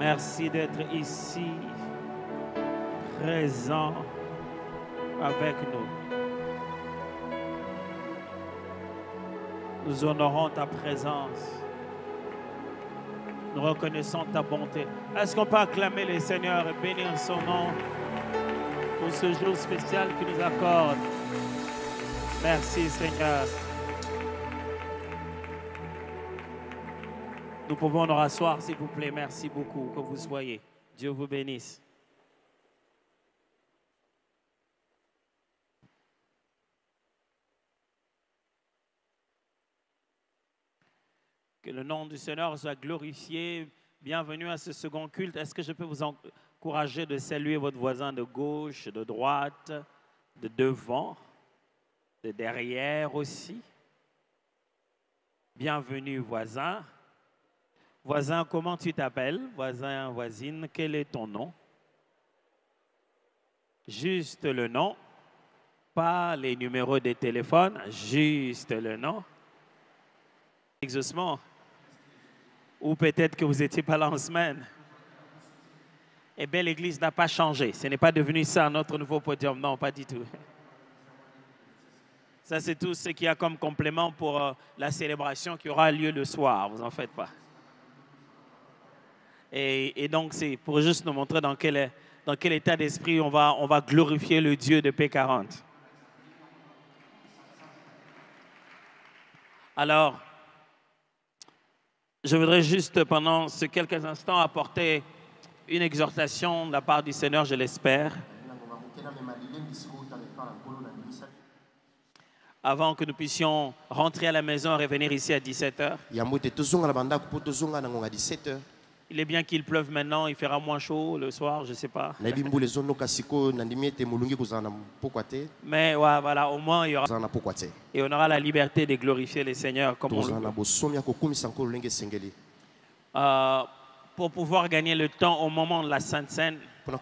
Merci d'être ici, présent avec nous. Nous honorons ta présence. Nous reconnaissons ta bonté. Est-ce qu'on peut acclamer le Seigneur et bénir son nom pour ce jour spécial qu'il nous accorde? Merci Seigneur. Nous pouvons nous rasseoir s'il vous plaît. Merci beaucoup que vous soyez. Dieu vous bénisse. Que le nom du Seigneur soit glorifié. Bienvenue à ce second culte. Est-ce que je peux vous encourager de saluer votre voisin de gauche, de droite, de devant, de derrière aussi? Bienvenue voisin. Voisin, comment tu t'appelles? Voisin, voisine, quel est ton nom? Juste le nom, pas les numéros de téléphone, juste le nom. Exaucement. Ou peut-être que vous n'étiez pas là en semaine. Eh bien, l'Église n'a pas changé. Ce n'est pas devenu ça notre nouveau podium. Non, pas du tout. Ça, c'est tout ce qu'il y a comme complément pour la célébration qui aura lieu le soir. Vous n'en faites pas. Et donc, c'est pour juste nous montrer dans quel état d'esprit on va glorifier le Dieu de P40. Alors, je voudrais juste pendant ces quelques instants apporter une exhortation de la part du Seigneur, je l'espère, avant que nous puissions rentrer à la maison et revenir ici à 17h. Il est bien qu'il pleuve maintenant, il fera moins chaud le soir, je ne sais pas. Mais ouais, voilà, au moins il y aura, et on aura la liberté de glorifier le Seigneur comme on le veut. Pour pouvoir gagner le temps au moment de la Sainte Seine,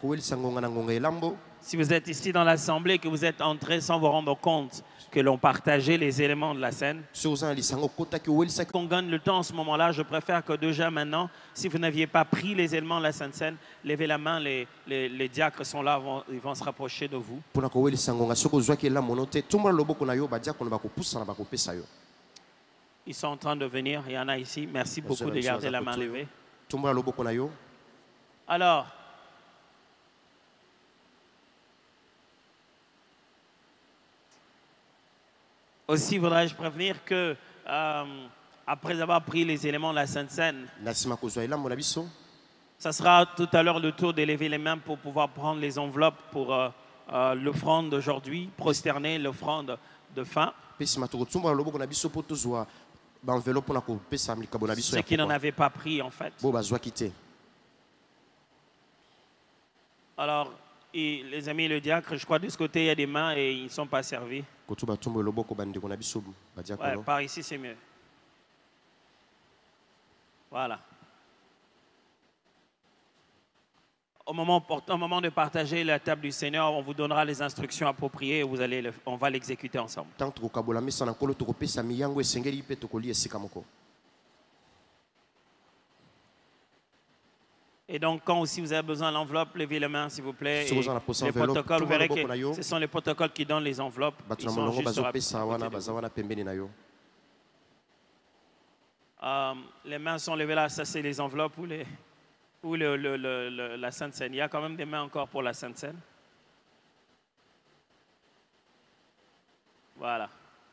si vous êtes ici dans l'assemblée, que vous êtes entrés sans vous rendre compte que l'on partageait les éléments de la scène, qu'on gagne le temps en ce moment-là, je préfère que déjà maintenant, si vous n'aviez pas pris les éléments de la Sainte Seine, levez la main, les diacres sont là, ils vont se rapprocher de vous. Ils sont en train de venir, il y en a ici. Merci beaucoup de garder la main levée. Alors, aussi voudrais-je prévenir que après avoir pris les éléments de la Sainte Seine, ça sera tout à l'heure le tour de lever les mains pour pouvoir prendre les enveloppes pour l'offrande d'aujourd'hui, prosterner l'offrande de fin. Ceux qui n'en avaient pas pris en fait. Alors, et les amis, le diacre, je crois de ce côté il y a des mains et ils ne sont pas servis. Ouais, par ici c'est mieux. Voilà. Au moment de partager la table du Seigneur, on vous donnera les instructions appropriées et on va l'exécuter ensemble. Et donc, quand aussi vous avez besoin de l'enveloppe, levez les mains, s'il vous plaît. Et les protocoles, vous verrez que ce sont les protocoles qui donnent les enveloppes. Ils sont juste les mains sont levées là, ça c'est les enveloppes ou la Sainte Seine. Il y a quand même des mains encore pour la Sainte Seine. Voilà.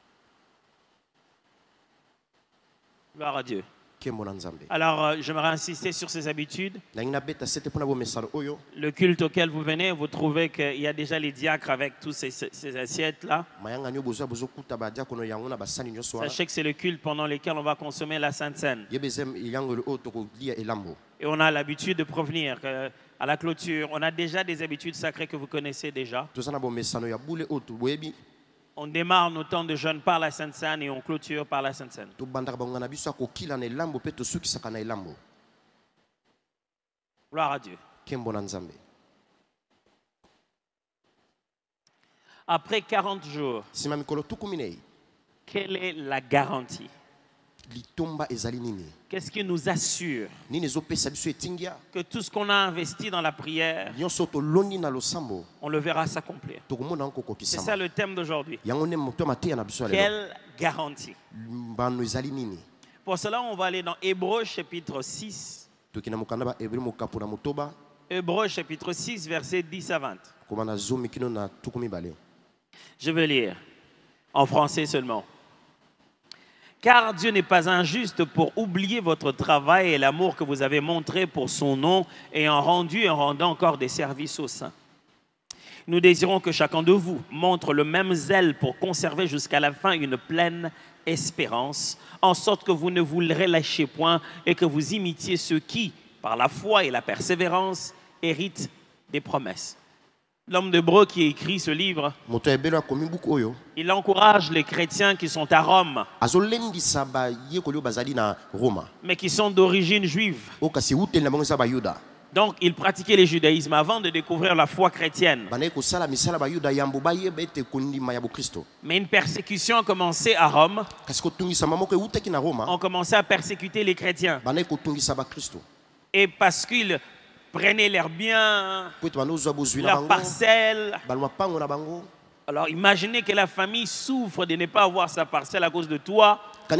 Gloire à Dieu. Alors, j'aimerais insister sur ces habitudes. Le culte auquel vous venez, vous trouvez qu'il y a déjà les diacres avec tous ces assiettes-là. Sachez que c'est le culte pendant lequel on va consommer la Sainte Seine. Et on a l'habitude de provenir à la clôture. On a déjà des habitudes sacrées que vous connaissez déjà. On démarre nos temps de jeûne par la Sainte Seine et on clôture par la Sainte Seine. Gloire à Dieu. Après 40 jours, quelle est la garantie? Qu'est-ce qui nous assure que tout ce qu'on a investi dans la prière, on le verra s'accomplir? C'est ça le thème d'aujourd'hui. Quelle garantie? Pour cela, on va aller dans Hébreux chapitre 6. Hébreux chapitre 6, versets 10 à 20. Je vais lire en français seulement. Car Dieu n'est pas injuste pour oublier votre travail et l'amour que vous avez montré pour son nom, ayant rendu et rendant encore des services aux saints. Nous désirons que chacun de vous montre le même zèle pour conserver jusqu'à la fin une pleine espérance, en sorte que vous ne vous relâchiez point et que vous imitiez ceux qui, par la foi et la persévérance, héritent des promesses. L'homme d'Hébreu qui écrit ce livre, il encourage les chrétiens qui sont à Rome, mais qui sont d'origine juive. Donc, ils pratiquaient le judaïsme avant de découvrir la foi chrétienne. Mais une persécution a commencé à Rome. On commençait à persécuter les chrétiens. Et parce qu'ils prenaient leurs biens, leurs parcelles. Alors imaginez que la famille souffre de ne pas avoir sa parcelle à cause de toi. Et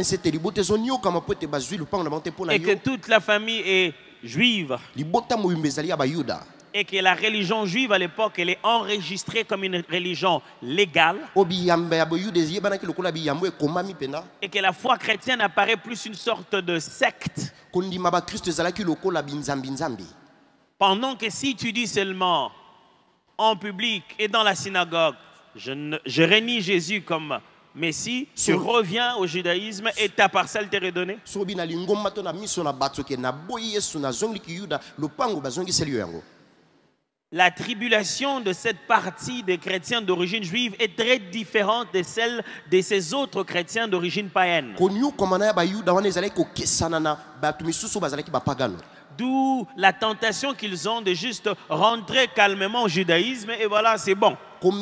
que toute la famille est juive. Et que la religion juive à l'époque, elle est enregistrée comme une religion légale. Et que la foi chrétienne apparaît plus une sorte de secte. Pendant que si tu dis seulement en public et dans la synagogue, je renie Jésus comme Messie, tu reviens au judaïsme et ta parcelle t'est redonnée. La tribulation de cette partie des chrétiens d'origine juive est très différente de celle de ces autres chrétiens d'origine païenne. D'où la tentation qu'ils ont de juste rentrer calmement au judaïsme et voilà, c'est bon.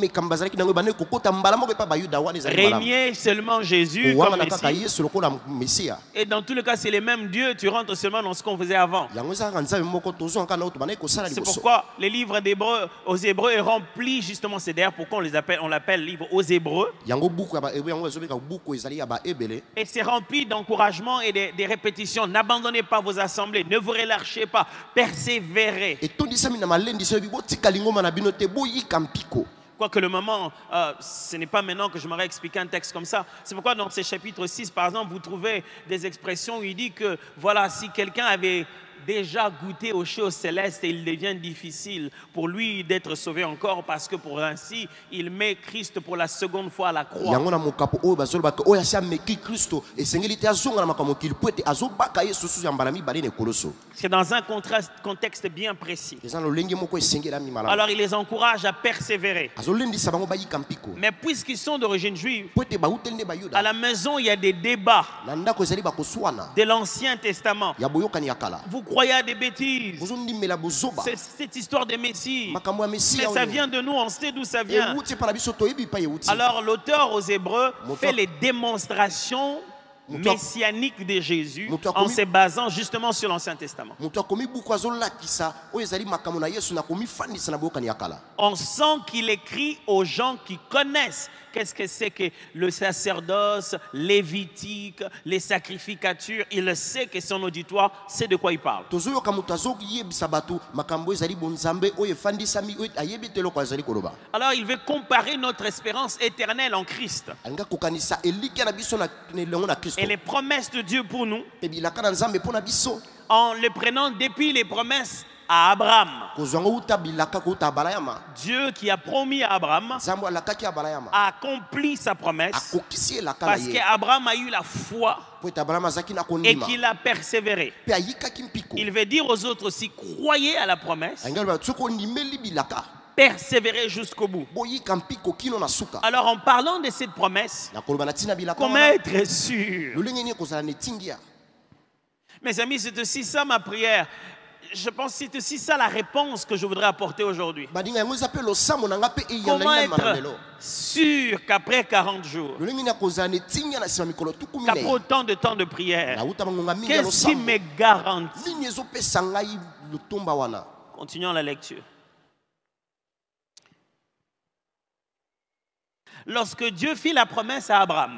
Régner seulement Jésus comme Messie. Et dans tous les cas, c'est les mêmes dieux, tu rentres seulement dans ce qu'on faisait avant. C'est pourquoi les livres aux Hébreux est rempli justement, c'est d'ailleurs pourquoi on l'appelle livre aux Hébreux. Et c'est rempli d'encouragement et des répétitions. N'abandonnez pas vos assemblées, ne vous relâchez pas, persévérez. Quoique le moment, ce n'est pas maintenant que je m'aurais expliqué un texte comme ça. C'est pourquoi dans ce chapitre 6, par exemple, vous trouvez des expressions où il dit que, voilà, si quelqu'un avait déjà goûté aux choses célestes et il devient difficile pour lui d'être sauvé encore parce que pour ainsi, il met Christ pour la seconde fois à la croix. C'est dans un contexte bien précis. Alors il les encourage à persévérer. Mais puisqu'ils sont d'origine juive, à la maison il y a des débats de l'Ancien Testament. Vous croyez à des bêtises. C'est cette histoire de Messie. Mais ça vient de nous, on sait d'où ça vient. Alors l'auteur aux Hébreux fait les démonstrations messianiques de Jésus en se basant justement sur l'Ancien Testament. On sent qu'il écrit aux gens qui connaissent qu'est-ce que c'est que le sacerdoce lévitique, les sacrificatures. Il sait que son auditoire sait de quoi il parle. Alors il veut comparer notre espérance éternelle en Christ et les promesses de Dieu pour nous en les prenant depuis les promesses à Abraham. Dieu qui a promis à Abraham a accompli sa promesse parce qu'Abraham a eu la foi et qu'il a persévéré. Il veut dire aux autres aussi, croyez à la promesse, persévérer jusqu'au bout. Alors en parlant de cette promesse, comment être sûr? Mes amis, c'est aussi ça ma prière. Je pense que c'est aussi ça la réponse que je voudrais apporter aujourd'hui. Comment être sûr qu'après 40 jours, qu'après autant de temps de prière, qu'est-ce qui me garantit? Continuons la lecture. Lorsque Dieu fit la promesse à Abraham,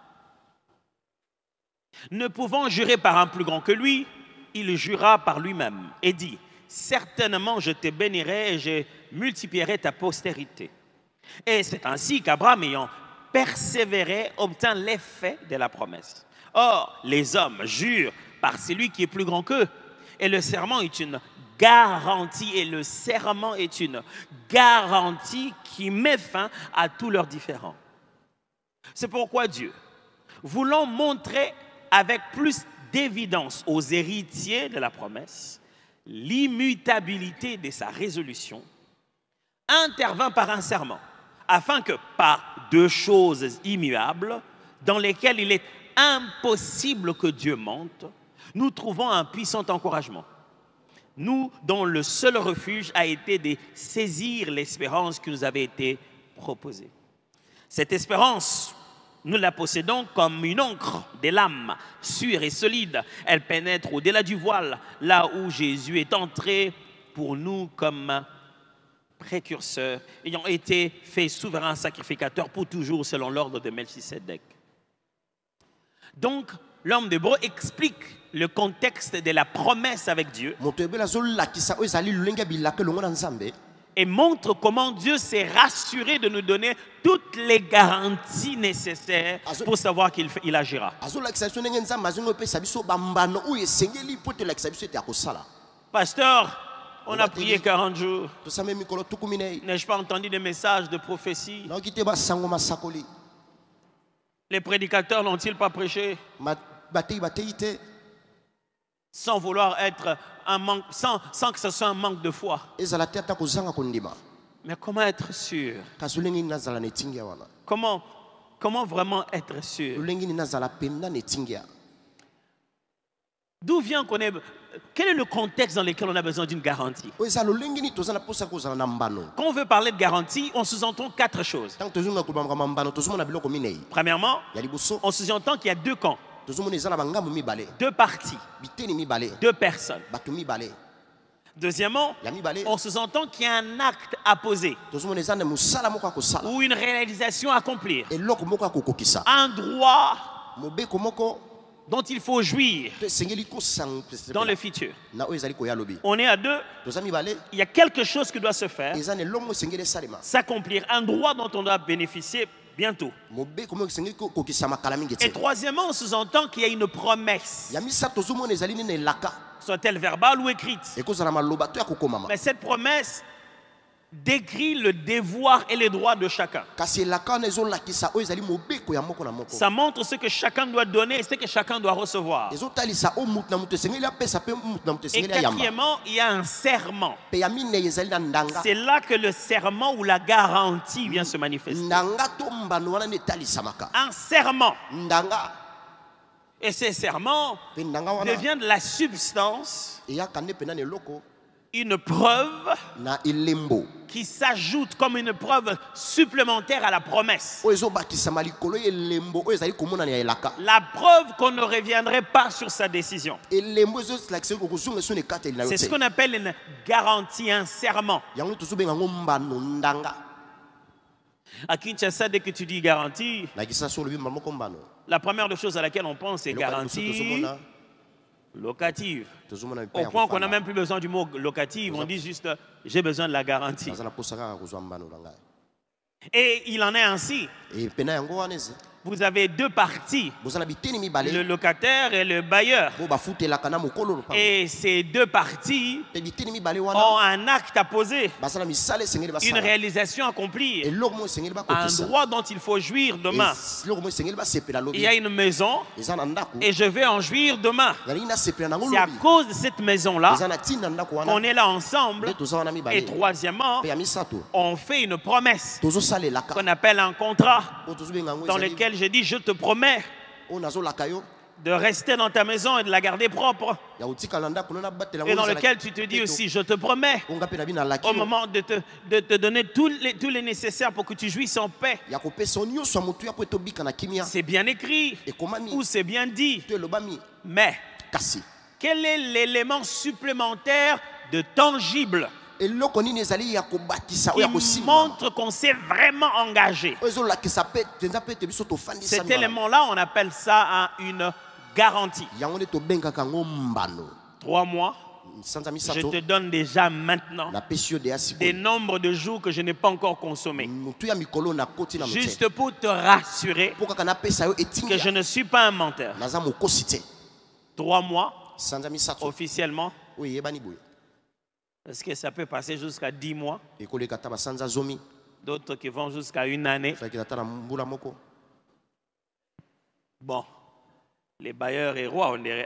ne pouvant jurer par un plus grand que lui, il jura par lui-même et dit, certainement je te bénirai et je multiplierai ta postérité. Et c'est ainsi qu'Abraham, ayant persévéré, obtint l'effet de la promesse. Or, les hommes jurent par celui qui est plus grand qu'eux. Et le serment est une garantie. Et le serment est une garantie qui met fin à tous leurs différends. C'est pourquoi Dieu, voulant montrer avec plus d'évidence aux héritiers de la promesse l'immutabilité de sa résolution, intervint par un serment, afin que par deux choses immuables, dans lesquelles il est impossible que Dieu mente, nous trouvons un puissant encouragement. Nous, dont le seul refuge a été de saisir l'espérance qui nous avait été proposée. Cette espérance, nous la possédons comme une encre des lames, sûre et solide. Elle pénètre au-delà du voile, là où Jésus est entré pour nous comme précurseur, ayant été fait souverain sacrificateur pour toujours selon l'ordre de Melchisédek. Donc, l'homme d'Hébreu explique le contexte de la promesse avec Dieu et montre comment Dieu s'est rassuré de nous donner toutes les garanties nécessaires pour savoir qu'il agira. Pasteur, on a prié 40 jours. N'ai-je pas entendu des messages de prophétie? Les prédicateurs n'ont-ils pas prêché? Sans vouloir être un manque, sans que ce soit un manque de foi. Mais comment être sûr? Comment vraiment être sûr? D'où vient qu'on est? Quel est le contexte dans lequel on a besoin d'une garantie? Quand on veut parler de garantie, on sous-entend quatre choses. Premièrement, on sous-entend qu'il y a deux camps. Deux parties, deux personnes. Deuxièmement, on sous-entend qu'il y a un acte à poser ou une réalisation à accomplir, un droit dont il faut jouir dans le futur. On est à deux. Il y a quelque chose qui doit se faire, s'accomplir, un droit dont on doit bénéficier bientôt. Et troisièmement, on sous-entend qu'il y a une promesse, soit-elle verbale ou écrite. Mais cette promesse décrit le devoir et les droits de chacun. Ça montre ce que chacun doit donner et ce que chacun doit recevoir. Et quatrièmement, il y a un serment. C'est là que le serment ou la garantie vient se manifester. Un serment. Et ces serments deviennent de la substance, une preuve qui s'ajoute comme une preuve supplémentaire à la promesse. La preuve qu'on ne reviendrait pas sur sa décision. C'est ce qu'on appelle une garantie, un serment. À Kinshasa, dès que tu dis garantie, la première des choses à laquelle on pense, c'est garantie locative. Au point qu'on n'a même plus besoin du mot locative, on dit juste j'ai besoin de la garantie. Et il en est ainsi. Vous avez deux parties, le locataire et le bailleur. Et ces deux parties ont un acte à poser, une réalisation à accomplir, un droit dont il faut jouir demain. Il y a une maison et je vais en jouir demain. C'est à cause de cette maison-là qu'on est là ensemble. Et troisièmement, on fait une promesse qu'on appelle un contrat, dans lequel j'ai dit je te promets de rester dans ta maison et de la garder propre. Et dans lequel tu te dis aussi, je te promets, au moment de te donner tous les nécessaires pour que tu jouisses en paix. C'est bien écrit ou c'est bien dit. Mais quel est l'élément supplémentaire de tangible qui montre qu'on s'est vraiment engagé? Cet élément-là, on appelle ça une garantie. 3 mois. Je te donne déjà maintenant des nombres de jours que je n'ai pas encore consommés. Juste pour te rassurer que je ne suis pas un menteur. 3 mois officiellement. Est-ce que ça peut passer jusqu'à 10 mois? D'autres qui vont jusqu'à 1 année. Bon, les bailleurs et rois, on dirait.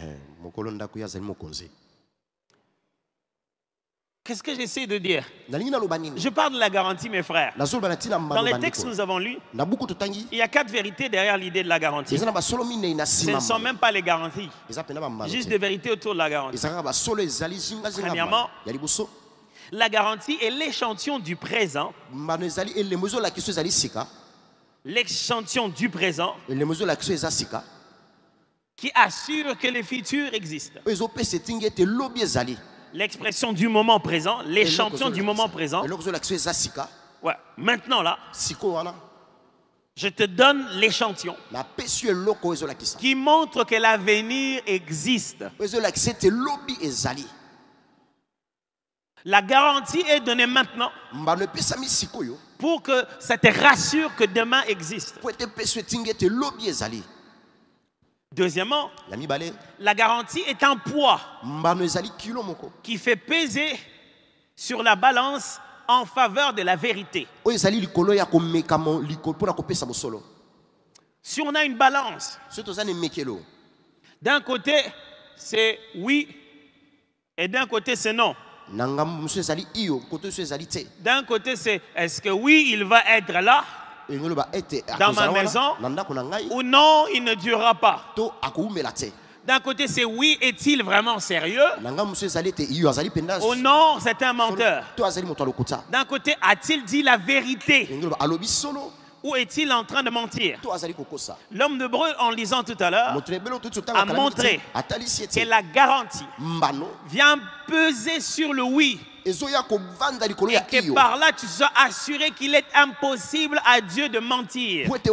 Qu'est-ce que j'essaie de dire? Je parle de la garantie, mes frères. Dans les textes que nous avons lus, il y a 4 vérités derrière l'idée de la garantie. Ce ne sont même pas les garanties. Juste des vérités autour de la garantie. Premièrement, la garantie est l'échantillon du présent. L'échantillon du présent qui assure que le futur existe. L'expression du moment présent, l'échantillon du moment présent. Ouais. Maintenant là, je te donne l'échantillon qui montre que l'avenir existe. La garantie est donnée maintenant pour que ça te rassure que demain existe. Deuxièmement, la garantie est un poids qui fait peser sur la balance en faveur de la vérité. Si on a une balance, d'un côté c'est oui et d'un côté c'est non. D'un côté c'est est-ce que oui il va être là dans ma maison ou non il ne durera pas. D'un côté c'est oui est-il vraiment sérieux ou non c'est un menteur. D'un côté a-t-il dit la vérité ou est-il en train de mentir? L'homme de Hébreu, en lisant tout à l'heure, a montré que la garantie vient peser sur le oui. Et que par là tu sois assuré qu'il est impossible à Dieu de mentir. Il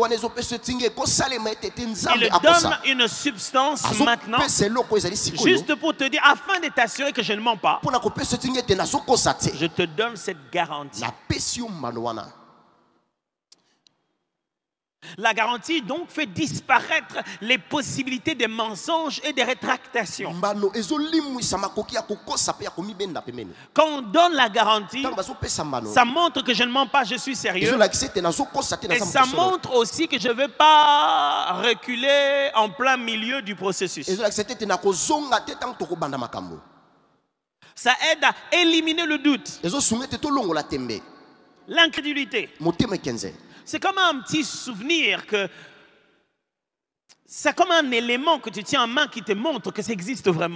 donne une substance maintenant, juste pour te dire, afin de t'assurer que je ne mens pas, je te donne cette garantie. La garantie donc fait disparaître les possibilités de mensonges et de rétractations. Quand on donne la garantie, ça montre que je ne mens pas, je suis sérieux. Et ça montre aussi que je ne vais pas reculer en plein milieu du processus. Ça aide à éliminer le doute, l'incrédulité. C'est comme un petit souvenir que c'est comme un élément que tu tiens en main qui te montre que ça existe vraiment.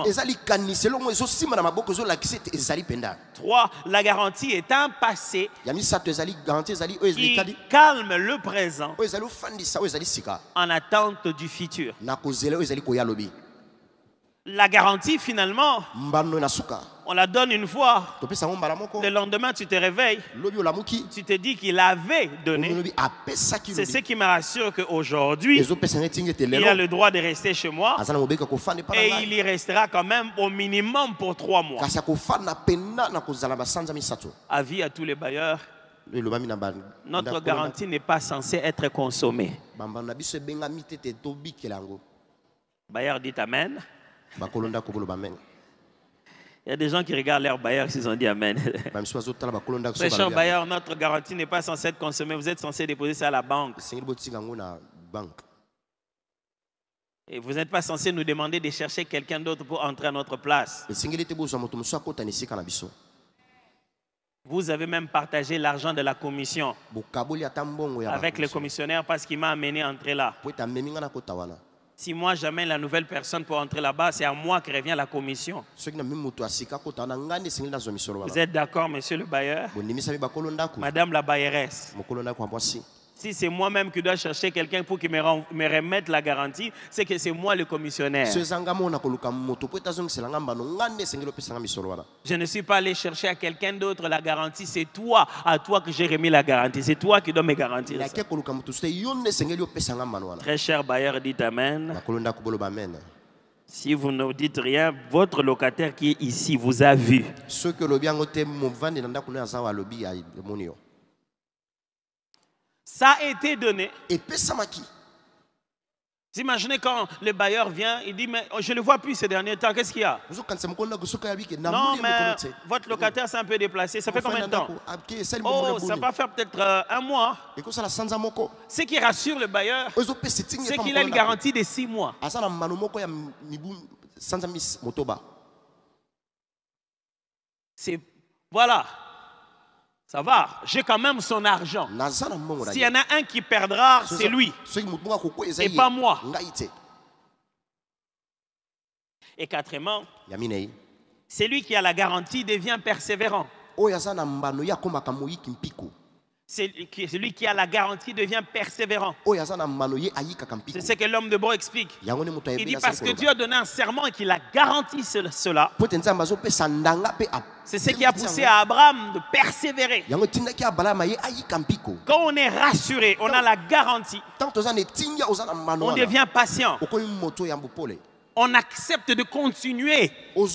3. La garantie est un passé qui calme le présent en attente du futur. La garantie finalement, on la donne une fois. Le lendemain, tu te réveilles. Tu te dis qu'il avait donné. C'est ce qui me rassure qu'aujourd'hui, il a le droit de rester chez moi. Et il y restera quand même au minimum pour 3 mois. Avis à tous les bailleurs. Notre garantie n'est pas censée être consommée. Bailleur dit Amen. Il y a des gens qui regardent leur bailleur s'ils ont dit Amen. Très cher bailleur, notre garantie n'est pas censée être consommée. Vous êtes censé déposer ça à la banque. Et vous n'êtes pas censé nous demander de chercher quelqu'un d'autre pour entrer à notre place. Vous avez même partagé l'argent de la commission avec le commissionnaire parce qu'il m'a amené à entrer là. Si moi j'amène la nouvelle personne pour entrer là-bas, c'est à moi que revient la commission. Vous êtes d'accord, monsieur le bailleur? Madame la bailleresse. Si c'est moi-même qui dois chercher quelqu'un pour qu'il me remette la garantie, c'est que c'est moi le commissionnaire. Je ne suis pas allé chercher à quelqu'un d'autre la garantie, c'est toi, à toi que j'ai remis la garantie. C'est toi qui dois me garantir ça. Très cher bailleur, dites Amen. Si vous ne dites rien, votre locataire qui est ici vous a vu. Ça a été donné. Vous imaginez quand le bailleur vient, il dit, mais je ne le vois plus ces derniers temps, qu'est-ce qu'il y a? Non, mais votre locataire s'est un peu déplacé, ça fait combien de temps? Oh, ça va faire peut-être un mois. Ce qui rassure le bailleur, c'est qu'il a une garantie de 6 mois. Voilà. Ça va, j'ai quand même son argent. S'il y en a un qui perdra, c'est lui. Et pas moi. Et quatrièmement, celui qui a la garantie devient persévérant. Celui qui a la garantie devient persévérant. C'est ce que l'homme de Hébreu explique. Il dit parce que Dieu a donné un serment et qu'il a garanti cela. C'est ce qui a poussé à Abraham de persévérer. Quand on est rassuré, on a la garantie. On devient patient. On accepte de continuer.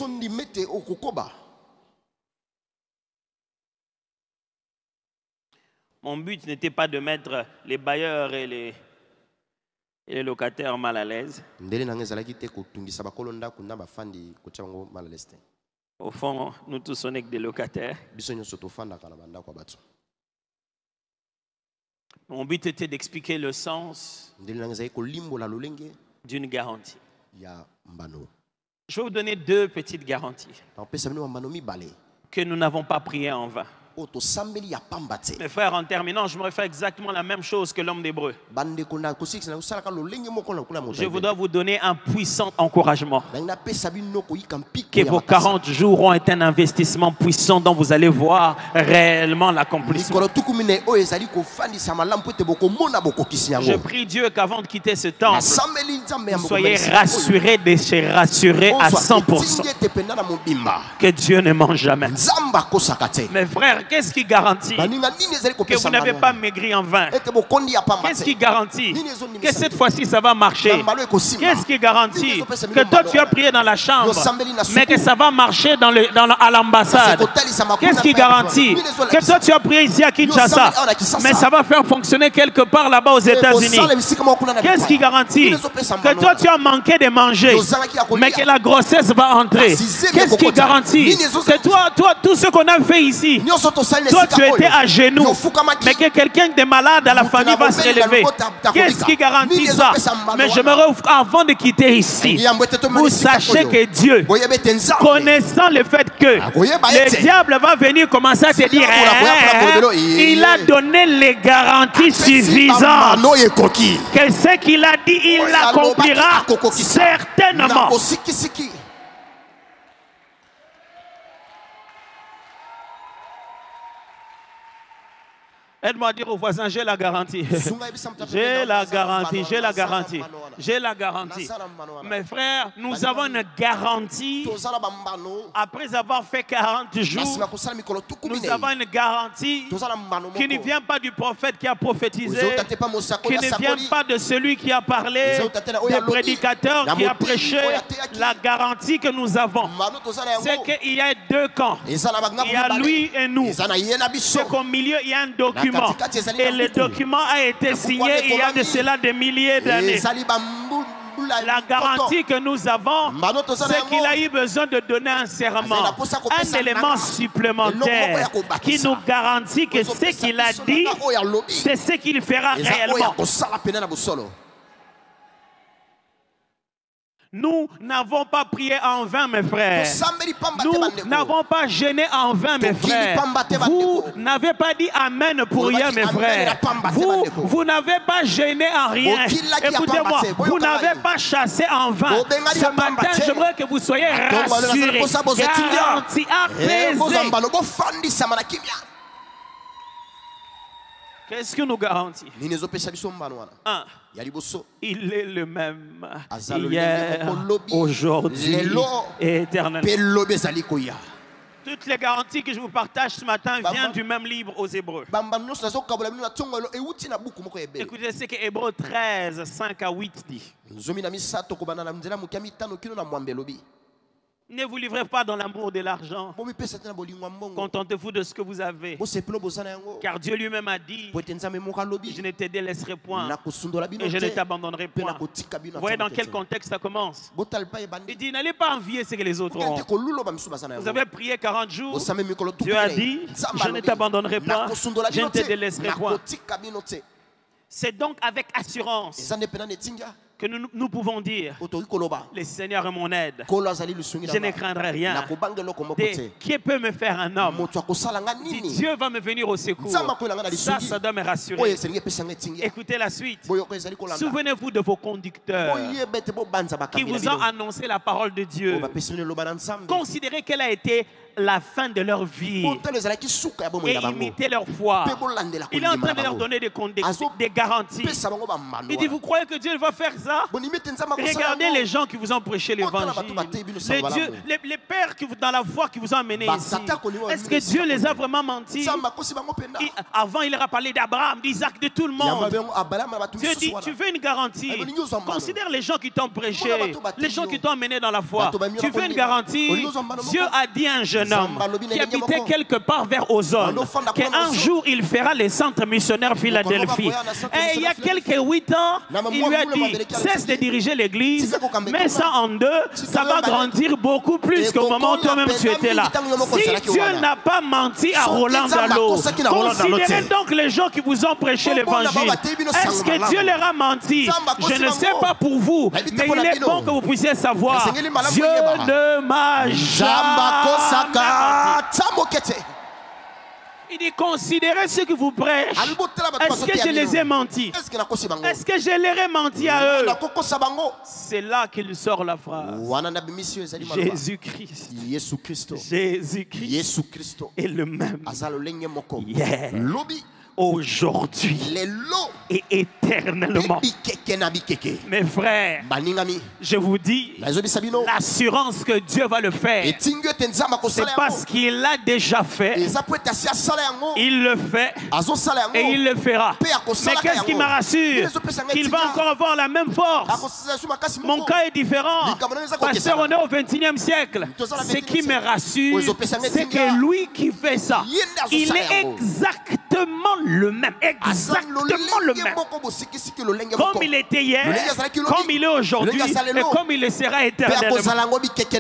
Mon but n'était pas de mettre les bailleurs et les locataires mal à l'aise. Au fond, nous tous on est que des locataires. Mon but était d'expliquer le sens d'une garantie. Je vais vous donner 2 petites garanties que nous n'avons pas prié en vain. Mes frères, en terminant, je me refais exactement la même chose que l'homme d'Hébreu. Je voudrais vous donner un puissant encouragement. Que vos 40 jours ont été un investissement puissant dont vous allez voir réellement l'accomplissement. Je prie Dieu qu'avant de quitter ce temple, vous soyez rassurés de se rassurer à 100%. Que Dieu ne ment jamais. Mes frères, qu'est-ce qui garantit que vous n'avez pas maigri en vain? Qu'est-ce qui garantit que cette fois-ci ça va marcher? Qu'est-ce qui garantit que toi tu as prié dans la chambre mais que ça va marcher à l'ambassade? Qu'est-ce qui garantit que toi tu as prié ici à Kinshasa mais ça va faire fonctionner quelque part là-bas aux États-Unis? Qu'est-ce qui garantit que toi tu as manqué de manger mais que la grossesse va entrer? Qu'est-ce qui garantit que toi tout ce qu'on a fait ici, toi tu étais à genoux, mais que quelqu'un de malade à la famille va se relever? Qu'est-ce qui garantit ça? Mais j'aimerais, avant de quitter ici, vous sachez que Dieu, connaissant le fait que le diable va venir commencer à te dire, il a donné les garanties suffisantes, que ce qu'il a dit, il l'accomplira certainement. Aide-moi à dire aux voisins, j'ai la garantie. J'ai la garantie, j'ai la garantie, j'ai la garantie. Mes frères, nous avons une garantie. Après avoir fait 40 jours, nous avons une garantie qui ne vient pas du prophète qui a prophétisé, qui ne vient pas de celui qui a parlé, des prédicateurs qui a prêché. La garantie que nous avons, c'est qu'il y a 2 camps. Il y a lui et nous. C'est qu'au milieu, il y a un document. Et le document a été signé il y a de cela des milliers d'années. La garantie que nous avons, c'est qu'il a eu besoin de donner un serment, un élément supplémentaire qui nous garantit que ce qu'il a dit, c'est ce qu'il fera réellement. Nous n'avons pas prié en vain, mes frères. Nous n'avons pas gêné en vain, mes frères. Vous n'avez pas dit Amen pour rien, mes frères. Vous n'avez pas gêné en rien. Écoutez-moi, vous n'avez pas chassé en vain. Ce matin, j'aimerais que vous soyez rassurés, garantis, apaisés. Qu'est-ce que nous garantit? Un, il est le même hier, aujourd'hui et éternellement. Toutes les garanties que je vous partage ce matin viennent du même livre aux Hébreux. Écoutez ce que Hébreux 13, 5 à 8 dit. Ne vous livrez pas dans l'amour de l'argent. Contentez-vous de ce que vous avez. Car Dieu lui-même a dit, je ne te délaisserai point et je ne t'abandonnerai point. Vous voyez dans quel contexte ça commence? Il dit, n'allez pas envier ce que les autres ont. Vous avez prié 40 jours. Dieu a dit, je ne t'abandonnerai pas, je ne te délaisserai point. C'est donc avec assurance que nous pouvons dire, le Seigneur est mon aide, je ne craindrai rien. Qui peut me faire un homme? Si Dieu va me venir au secours, ça doit me rassurer. Écoutez la suite. Souvenez-vous de vos conducteurs qui vous ont annoncé la parole de Dieu. Considérez quelle a été la fin de leur vie et imiter leur foi. Il est en train de leur donner des garanties. Il dit, vous croyez que Dieu va faire ça? Regardez les gens qui vous ont prêché l'évangile, les pères qui dans la foi qui vous ont amené ici. Est-ce que Dieu les a vraiment menti? Avant, il leur a parlé d'Abraham, d'Isaac, de tout le monde. Dieu dit, tu veux une garantie? Considère les gens qui t'ont prêché, les gens qui t'ont amené dans la foi. Tu veux une garantie? Dieu a dit à un jeune homme qui habitait quelque part vers Ozone qu'un jour il fera les centres missionnaires Philadelphie. Et il y a quelques 8 ans, il lui a dit, cesse de diriger l'église, mets ça en deux, ça va grandir beaucoup plus qu'au moment où toi-même tu étais là. Si Dieu n'a pas menti à Roland Dallot, considérez donc les gens qui vous ont prêché l'évangile. Est-ce que Dieu leur a menti? Je ne sais pas pour vous, mais il est bon que vous puissiez savoir, Dieu ne m'a jamais menti. Il dit, considérez ceux qui vous prêchent. Est-ce que je les ai menti? Est-ce que je leur ai menti à eux? C'est là qu'il sort la phrase. Jésus-Christ. Jésus-Christ est le même hier, aujourd'hui et éternellement. Mes frères, je vous dis, l'assurance que Dieu va le faire, c'est parce qu'il l'a déjà fait. Il le fait et il le fera. Mais qu'est-ce qui me rassure? Qu'il va encore avoir la même force. Mon cas est différent. Pasteur, on est au 21e siècle. Ce qui me rassure, c'est que lui qui fait ça, il est exactement le même. Exactement le même. Comme il était hier, comme il est aujourd'hui et comme il le sera éternellement.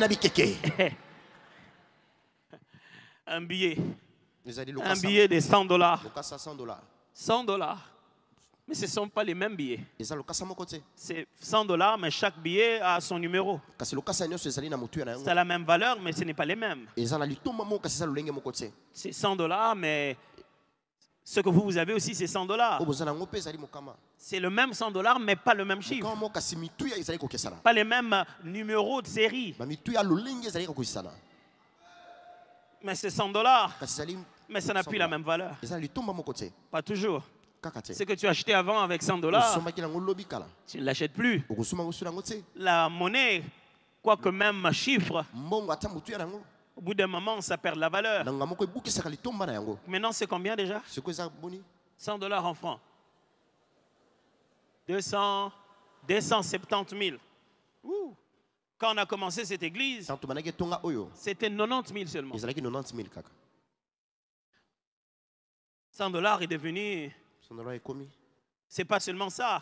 Un billet de $100. 100 $. Mais ce ne sont pas les mêmes billets. C'est $100, mais chaque billet a son numéro. C'est la même valeur, mais ce n'est pas les mêmes. C'est 100 $, mais ce que vous avez aussi, c'est 100 $. C'est le même 100 $, mais pas le même chiffre. Pas les mêmes numéros de série. Mais c'est 100 $. Mais ça n'a plus la même valeur. Pas toujours. Ce que tu as acheté avant avec 100 $, tu ne l'achètes plus. La monnaie, quoique même chiffre, au bout d'un moment, ça perd la valeur. Maintenant, c'est combien déjà? 100 $ en francs. 270 000. Ouh. Quand on a commencé cette église, c'était 90 000 seulement. 100 $ est devenu... C'est pas seulement ça.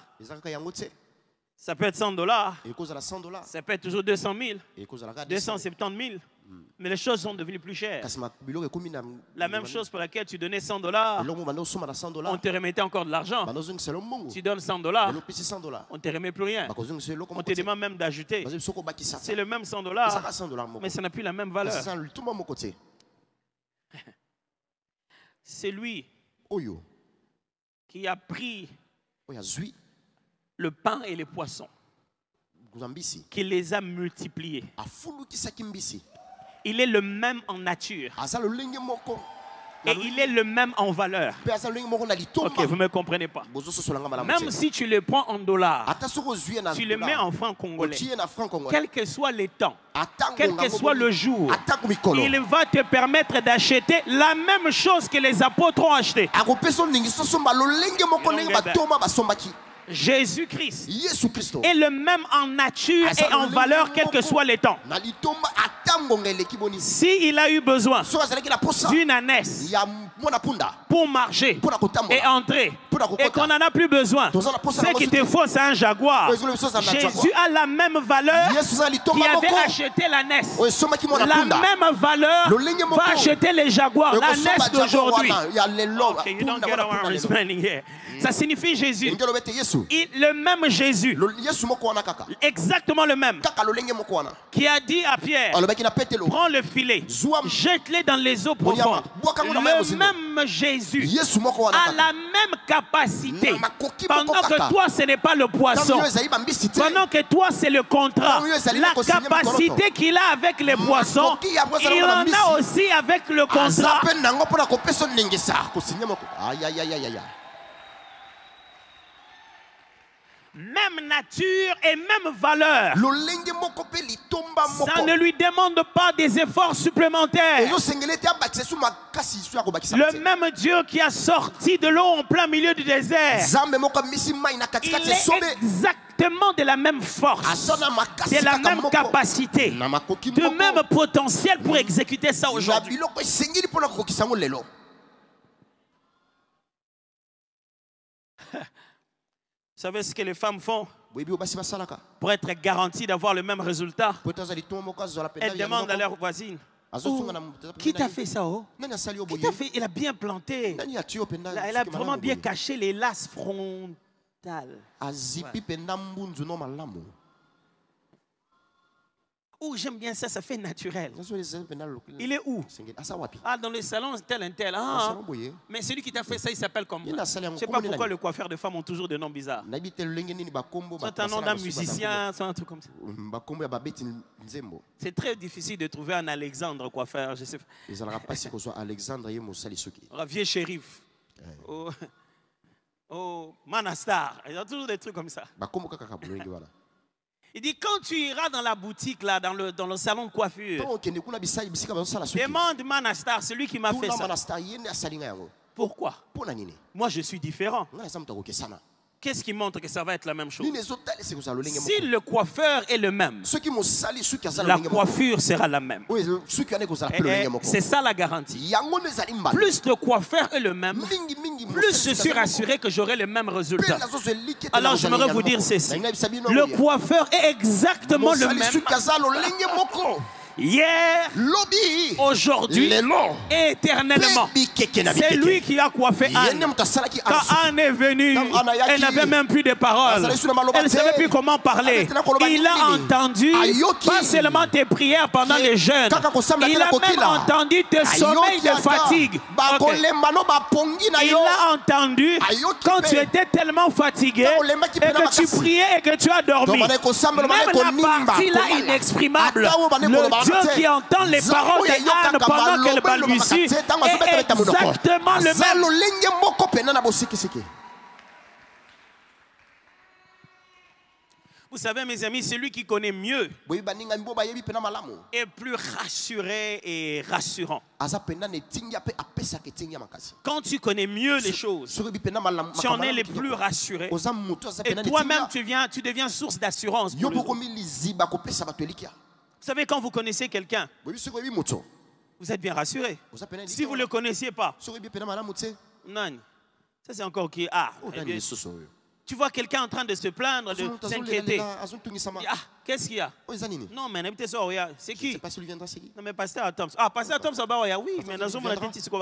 Ça peut être 100 $. Ça peut être toujours 200 000. 270 000. Mais les choses sont devenues plus chères. La même chose pour laquelle tu donnais $100, on te remettait encore de l'argent. Tu donnes $100, on ne te remet plus rien. On te demande même d'ajouter. C'est le même $100, mais ça n'a plus la même valeur. C'est lui qui a pris le pain et les poissons, qui les a multipliés. Il est le même en nature. Et il est le même en valeur. Ok, vous ne me comprenez pas. Même si tu le prends en dollars, tu le mets en francs congolais, quel que soit les temps, quel que soit le jour, il va te permettre d'acheter la même chose que les apôtres ont acheté. Jésus-Christ est le même en nature et en valeur, quel que soit les temps. S'il a eu besoin d'une ânesse pour marcher et entrer, et qu'on n'en a plus besoin, ce qu'il te faut, c'est un jaguar. Jésus a la même valeur qui avait acheté l'ânesse. La même valeur va acheter les jaguars, l'ânesse d'aujourd'hui. Ça signifie Jésus. Le même Jésus, exactement le même, qui a dit à Pierre, prends le filet, jette-le dans les eaux profondes. Le même Jésus a la même capacité. Pendant que toi, ce n'est pas le poisson, pendant que toi, c'est le contrat, la capacité qu'il a avec les poissons, il en a aussi avec le contrat. Même nature et même valeur. Ça ne lui demande pas des efforts supplémentaires. Le même Dieu qui a sorti de l'eau en plein milieu du désert, il est exactement de la même force, de la même capacité, de même potentiel pour exécuter ça aujourd'hui. Vous savez ce que les femmes font pour être garanties d'avoir le même résultat? Elles demandent à leur voisine, oh, qui t'a fait ça? Oh? Qui t'a fait? Il a bien planté. Elle a vraiment bien caché les laces frontales. Oh, j'aime bien ça, ça fait naturel. Il est où? Ah, dans le salon tel un tel. Ah, mais celui qui t'a fait ça, il s'appelle comme moi. Je ne sais pas pourquoi les coiffeurs de femmes ont toujours des noms bizarres. Soit un nom d'un musicien, soit un truc comme ça. C'est très difficile de trouver un Alexandre coiffeur. Je sais pas. Vieux shérif. Oh, Manastar. Il y a toujours des trucs comme ça. Il dit, quand tu iras dans la boutique, là, dans le salon de coiffure, demande Manastar, celui qui m'a fait ça. Pourquoi? Moi, je suis différent. Qu'est-ce qui montre que ça va être la même chose? Si le coiffeur est le même, la coiffure sera la même. C'est ça la garantie. Plus le coiffeur est le même, plus je suis rassuré que j'aurai le même résultat. Alors j'aimerais vous dire ceci. Le coiffeur est exactement le même. Hier, aujourd'hui et éternellement. C'est lui qui a coiffé Anne. Quand Anne est venue, elle n'avait même plus de paroles. Elle ne savait plus comment parler. Il a entendu pas seulement tes prières pendant les jeûnes. Il a même entendu tes sommeils de fatigue. Il a entendu quand tu étais tellement fatigué et que tu priais et que tu as dormi. Même la partie là inexprimable. Le Dieu qui entend les paroles d'Anne pendant qu'elle balbutie est exactement le même. Vous savez, mes amis, celui qui connaît mieux est plus rassuré et rassurant. Quand tu connais mieux les choses, tu en es le plus rassuré. Et toi-même, tu deviens source d'assurance. Vous savez, quand vous connaissez quelqu'un, vous êtes bien rassuré. Si vous ne le connaissiez pas, non, ça c'est encore qui. Ah, Tu vois quelqu'un en train de se plaindre, de s'inquiéter. Ah, qu'est-ce qu'il y a? Non, mais c'est qui? Non, mais Pasteur Thompson. Ah, Pasteur Thompson, oui, mais nous sommes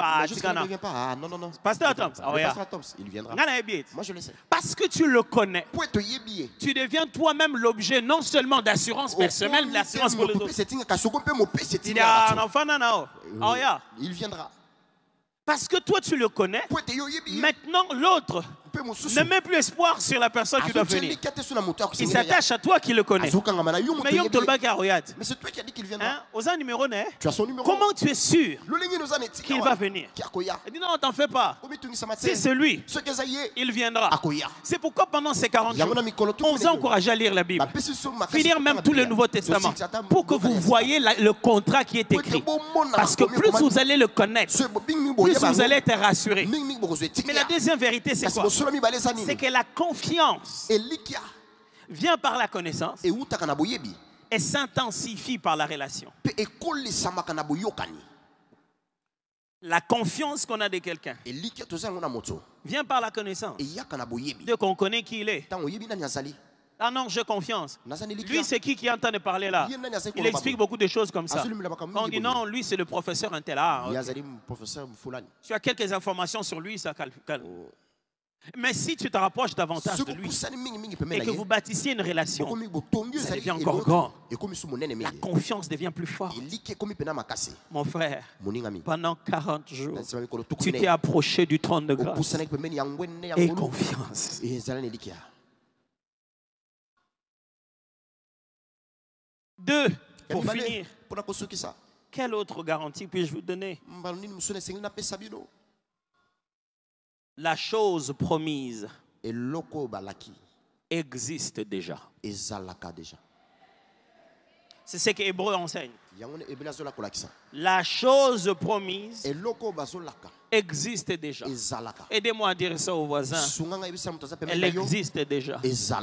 Pasteur Thompson, il viendra. Moi, je le sais. Parce que tu le connais. Tu deviens toi-même l'objet non seulement d'assurance personnelle, mais d'assurance pour les autres. Il viendra. Parce que toi, tu le connais. Maintenant, l'autre ne met plus espoir sur la personne qui doit venir. Il s'attache à toi qui le connais. Mais c'est toi qui as dit qu'il viendra. Tu as son numéro. Comment tu es sûr qu'il va venir? Il dit non, t'en fais pas. C'est celui. Il viendra. C'est pourquoi pendant ces 40 jours, on vous encourage à lire la Bible. Finir même tout le Nouveau Testament. Pour que vous voyez le contrat qui est écrit. Parce que plus vous allez le connaître, plus vous allez être rassuré. Mais la deuxième vérité, c'est quoi? C'est que la confiance vient par la connaissance et s'intensifie par la relation. La confiance qu'on a de quelqu'un vient par la connaissance. Dès qu'on connaît qui il est. Ah non, j'ai confiance. Lui, c'est qui est en train de parler là? Il explique beaucoup de choses comme ça. Quand on dit non, lui, c'est le professeur intel. Tu as quelques informations sur lui, ça calme. Mais si tu te rapproches davantage de lui et que vous bâtissiez une relation, ça devient encore grand. La confiance devient plus forte. Mon frère, pendant 40 jours, tu t'es approché du trône de grâce et confiance. Deux, pour finir, quelle autre garantie puis-je vous donner? La chose promise existe déjà. C'est ce que Hébreu enseigne. La chose promise existe déjà. Aidez-moi à dire ça aux voisins. Elle existe déjà.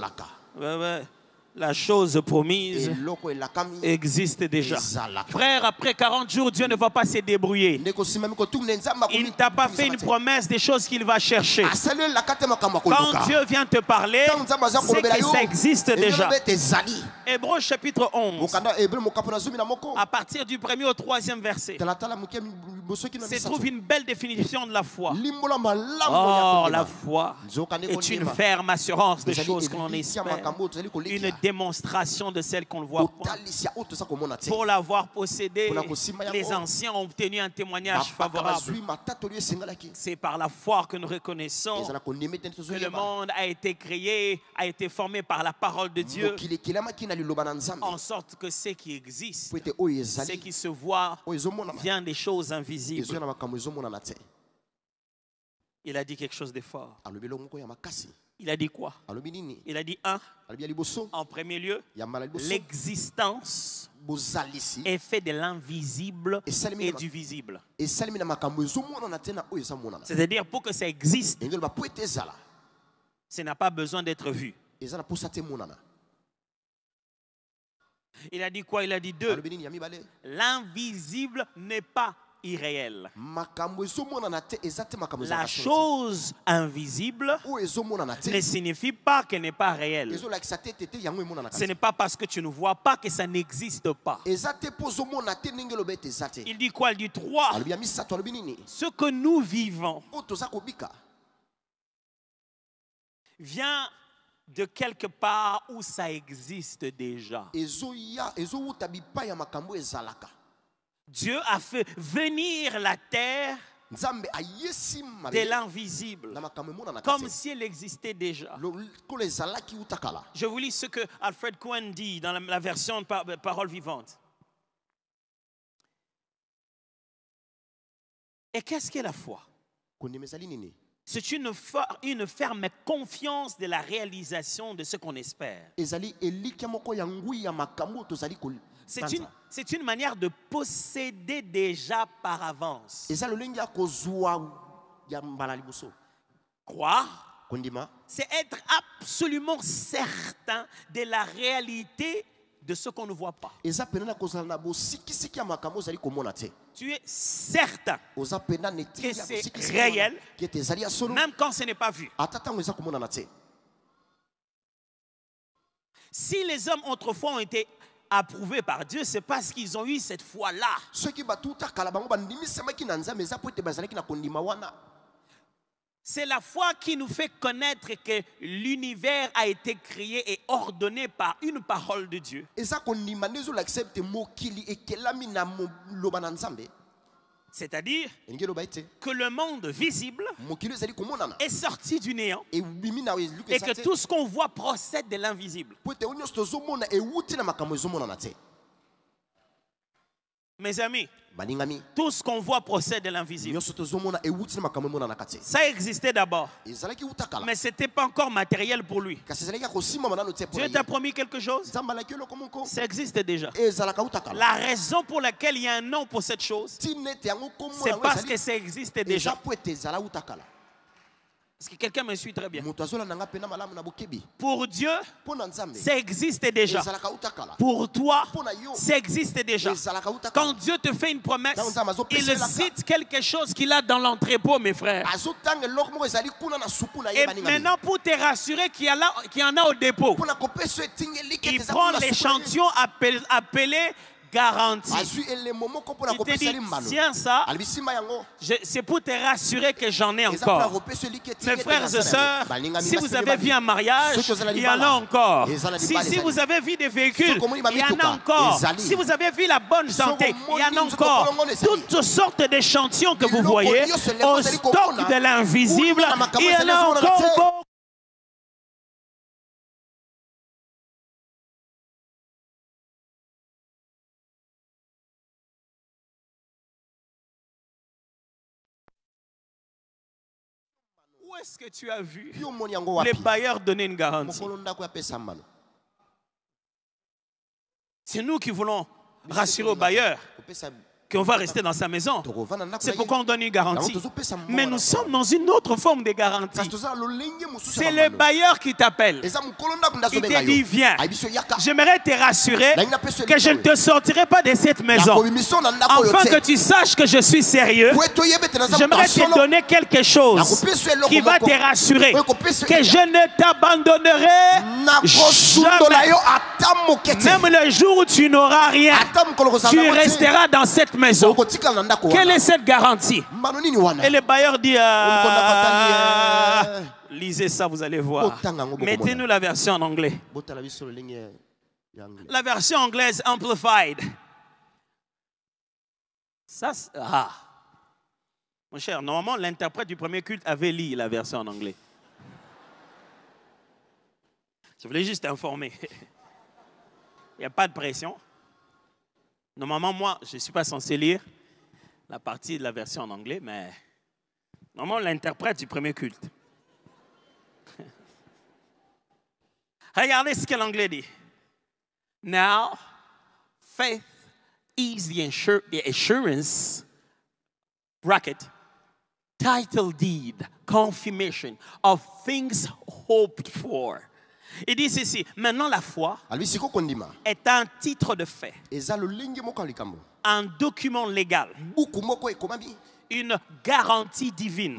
La chose promise existe déjà. Frère, après 40 jours, Dieu ne va pas se débrouiller. Il ne t'a pas fait une promesse des choses qu'il va chercher. Quand Dieu vient te parler, c'est que ça existe déjà. Hébreux chapitre 11, à partir du 1er au 3e verset, se trouve une belle définition de la foi. Oh, la foi est une ferme assurance des choses qu'on espère, une démonstration de celle qu'on ne voit pas. Pour l'avoir possédée, les anciens ont obtenu un témoignage favorable. C'est par la foi que nous reconnaissons que le monde a été créé, a été formé par la parole de Dieu, en sorte que ce qui existe, ce qui se voit, vient des choses invisibles. Il a dit quelque chose de fort. Il a dit quoi? Il a dit en premier lieu, l'existence est fait de l'invisible et du visible. C'est-à-dire pour que ça existe, ça n'a pas besoin d'être vu. Il a dit quoi? Il a dit deux. L'invisible n'est pas irréel. La chose invisible ne signifie pas qu'elle n'est pas réelle. Ce n'est pas parce que tu ne vois pas que ça n'existe pas. Il dit quoi? Il dit 3. Ce que nous vivons vient de quelque part où ça existe déjà. Dieu a fait venir la terre de l'invisible, comme si elle existait déjà. Je vous lis ce que Alfred Cohen dit dans la version de Parole vivante. Et qu'est-ce qu'est la foi? C'est une ferme confiance de la réalisation de ce qu'on espère. C'est une manière de posséder déjà par avance. Croire, c'est être absolument certain de la réalité de ce qu'on ne voit pas. Tu es certain que c'est réel, même quand ce n'est pas vu. Si les hommes autrefois ont été approuvés par Dieu, c'est parce qu'ils ont eu cette foi-là. C'est la foi qui nous fait connaître que l'univers a été créé et ordonné par une parole de Dieu. C'est-à-dire que le monde visible est sorti du néant et que tout ce qu'on voit procède de l'invisible. Mes amis, tout ce qu'on voit procède de l'invisible. Ça existait d'abord, mais ce n'était pas encore matériel pour lui. Dieu t'a promis quelque chose, ça existe déjà. La raison pour laquelle il y a un nom pour cette chose, c'est parce que ça existe déjà. Est-ce que quelqu'un me suit très bien? Pour Dieu, ça existe déjà. Pour toi, ça existe déjà. Quand Dieu te fait une promesse, il cite quelque chose qu'il a dans l'entrepôt, mes frères. Et maintenant, pour te rassurer qu'il y en a au dépôt, il prend l'échantillon appelé garantie. Tu te dis, tiens ça, c'est pour te rassurer que j'en ai encore. Mes frères et sœurs, si vous avez vu un mariage, il y en a encore. Si vous avez vu des véhicules, il y en a encore. Si vous avez vu la bonne santé, il y en a encore. Toutes sortes d'échantillons que vous voyez au stock de l'invisible, il y en a encore beaucoup. Où est-ce que tu as vu les bailleurs donner une garantie? C'est nous qui voulons rassurer aux bailleurs qu'on va rester dans sa maison. C'est pourquoi on donne une garantie. Mais nous sommes dans une autre forme de garantie. C'est le bailleur qui t'appelle. Il te dit, viens, j'aimerais te rassurer que je ne te sortirai pas de cette maison. Afin que tu saches que je suis sérieux, j'aimerais te donner quelque chose qui va te rassurer. Que je ne t'abandonnerai jamais. Même le jour où tu n'auras rien, tu resteras dans cette maison. Quelle est cette garantie? Et le bailleur dit, lisez ça, vous allez voir. Mettez-nous la version en anglais. La version anglaise amplified. Ça, mon cher, normalement l'interprète du premier culte avait lu la version en anglais. Je voulais juste informer. Il n'y a pas de pression. Normalement, moi, je ne suis pas censé lire la partie de la version en anglais, mais normalement, l'interprète du premier culte. Regardez ce que l'anglais dit. Now, faith is the assurance, bracket, title deed, confirmation of things hoped for. Il dit ceci, maintenant la foi est un titre de fait, un document légal, une garantie divine.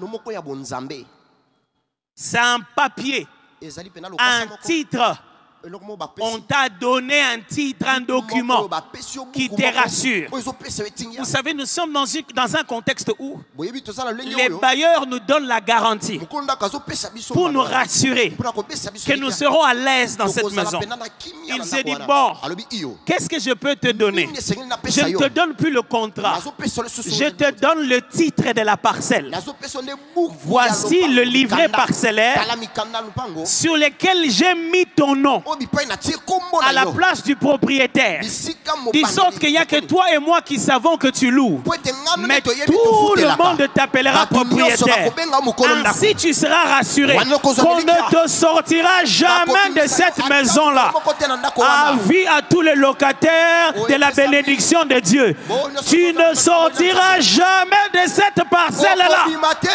C'est un papier, un titre. On t'a donné un titre, un document qui te rassure. Vous savez, nous sommes dans un contexte où les bailleurs nous donnent la garantie pour nous rassurer que nous serons à l'aise dans cette maison. Il se dit, bon, qu'est-ce que je peux te donner? Je ne te donne plus le contrat. Je te donne le titre de la parcelle. Voici le livret parcellaire sur lequel j'ai mis ton nom à la place du propriétaire, de sorte qu'il n'y a que toi et moi qui savons que tu loues, mais tout le monde t'appellera propriétaire. Ainsi tu seras rassuré qu'on ne te sortira jamais de cette maison-là. Avis à tous les locataires de la bénédiction de Dieu, tu ne sortiras jamais de cette parcelle-là.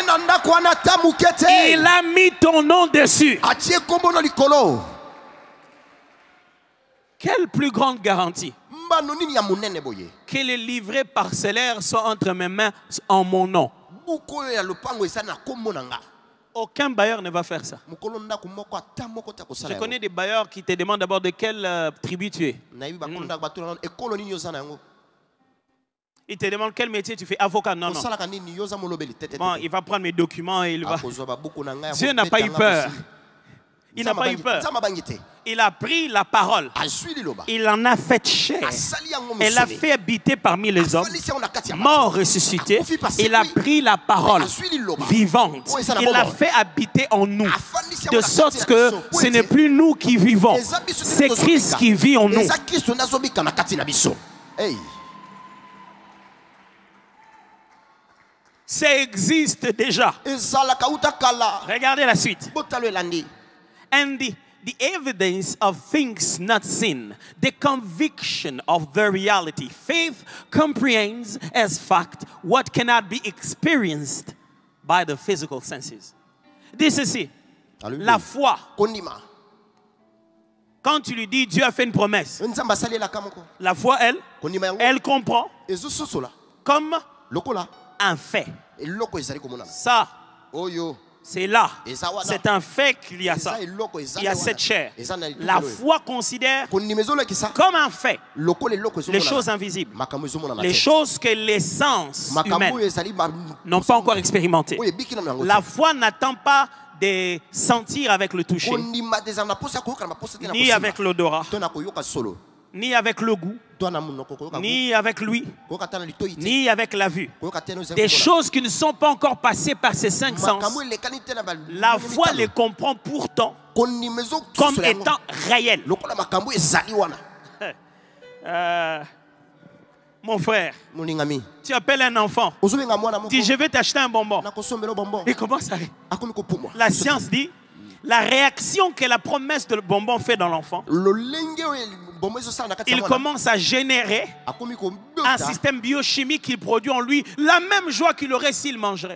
Il a mis ton nom dessus. Quelle plus grande garantie que les livrets parcellaires soient entre mes mains en mon nom. Aucun bailleur ne va faire ça. Je connais des bailleurs qui te demandent d'abord de quelle tribu tu es. Il te demande quel métier tu fais. Avocat, non, non. Bon, il va prendre mes documents et il va... Dieu n'a pas eu peur. Il n'a pas eu peur. Il a pris la parole. Il en a fait chair. Elle l'a fait habiter parmi les hommes. Mort, ressuscité. Il a pris la parole vivante. Il l'a fait habiter en nous. De sorte que ce n'est plus nous qui vivons. C'est Christ qui vit en nous. Ça existe déjà. Regardez la suite. And the evidence of things not seen, the conviction of the reality. Faith comprehends as fact what cannot be experienced by the physical senses. Dis ceci, la foi. Quand tu lui dis Dieu a fait une promesse, la foi, elle comprend comme un fait. Ça, c'est là. C'est un fait qu'il y a ça. Il y a cette chair. La foi considère comme un fait les choses invisibles, les choses que les sens humains n'ont pas encore expérimentées. La foi n'attend pas de sentir avec le toucher, ni avec l'odorat, ni avec le goût, ni avec lui, ni avec la vue. Des choses qui ne sont pas encore passées par ces cinq sens. La foi les comprend pourtant comme étant réelles. Mon frère, tu appelles un enfant, dis je vais t'acheter un bonbon. Et comment ça arrive? La science dit la réaction que la promesse de bonbon fait dans l'enfant, il commence à générer un système biochimique qui produit en lui la même joie qu'il aurait s'il mangerait.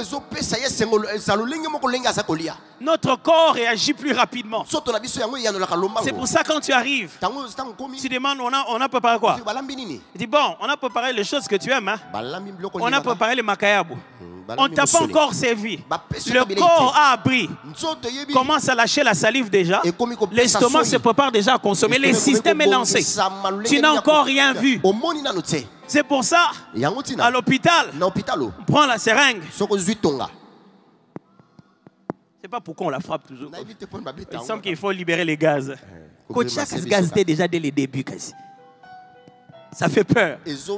Notre corps réagit plus rapidement. C'est pour ça quand tu arrives, tu demandes on a préparé quoi? Il dit bon, on a préparé les choses que tu aimes. Hein? On a préparé les makayabou. On ne t'a pas encore servi. Le corps a appris. Commence à lâcher la salive déjà. L'estomac se prépare déjà à consommer. Le système est lancé. Tu n'as encore rien vu. C'est pour ça, à l'hôpital, on prend la seringue. C'est pas pourquoi on la frappe toujours. Il semble qu'il faut libérer les gaz. Kochak gaz était déjà dès les débuts. Ça fait peur.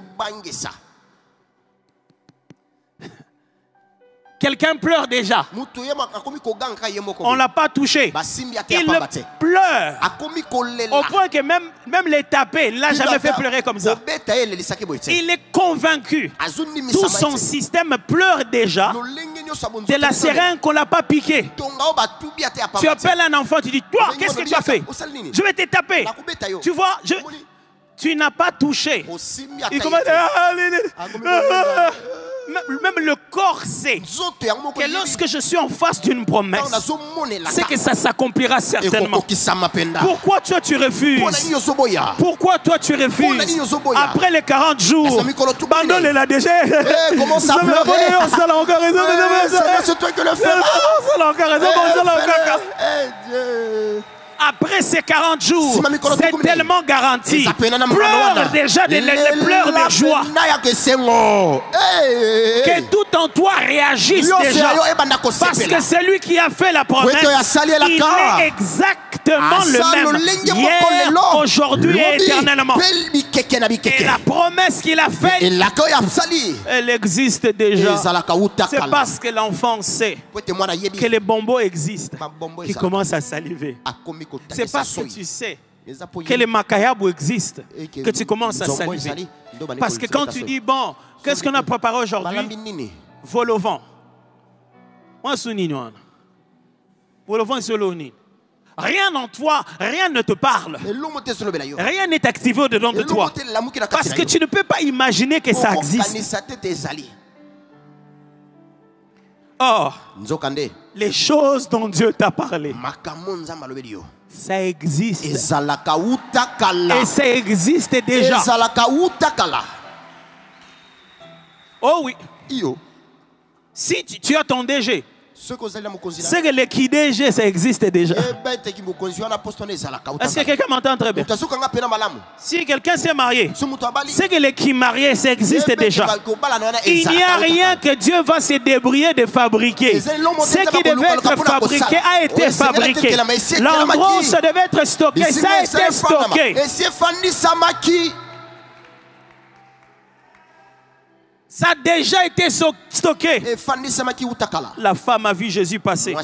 Quelqu'un pleure déjà. On ne l'a pas touché. Il pleure. Au point que même les taper, il ne l'a jamais fait pleurer comme ça. Il est convaincu. Tout son système pleure déjà de la seringue qu'on ne l'a pas piqué. Tu appelles un enfant, tu dis, toi, qu'est-ce que tu as fait? Je vais te taper. Tu vois, tu n'as pas touché. Il commence à... Même le corps sait que lorsque je suis en face d'une promesse, c'est que ça s'accomplira certainement. Pourquoi toi tu refuses? Pourquoi toi tu refuses? Après les 40 jours, Bandol est là déjà. Comment ça pleurer? C'est toi qui le fais. Après ces 40 jours, c'est tellement garanti. Pleure déjà les pleurs de joie. Que tout en toi réagisse déjà. Parce que celui qui a fait la promesse, il est exactement le même. Hier, aujourd'hui et éternellement. Et la promesse qu'il a faite, elle existe déjà. C'est parce que l'enfant sait que les bonbons existent qu'il commence à saliver. C'est parce que tu sais que les makayabou existent que tu commences à saliver. Parce que quand tu dis, bon, qu'est-ce qu'on a préparé aujourd'hui? Vol au vent. Rien en toi, rien ne te parle. Rien n'est activé au-dedans de toi. Parce que tu ne peux pas imaginer que ça existe. Or, les choses dont Dieu t'a parlé, ça existe. Et ça existe déjà. Oh oui. Si tu as ton DG, c'est que les KDG, ça existe déjà. Est-ce que quelqu'un m'entend très bien? Si quelqu'un s'est marié, c'est que les qui mariés, ça existe déjà. Il n'y a rien que Dieu va se débrouiller de fabriquer. Ce qui devait être fabriqué a été fabriqué. L'endroit où ça devait être stocké, ça a été stocké. Ça a déjà été stocké. La femme a vu Jésus passer.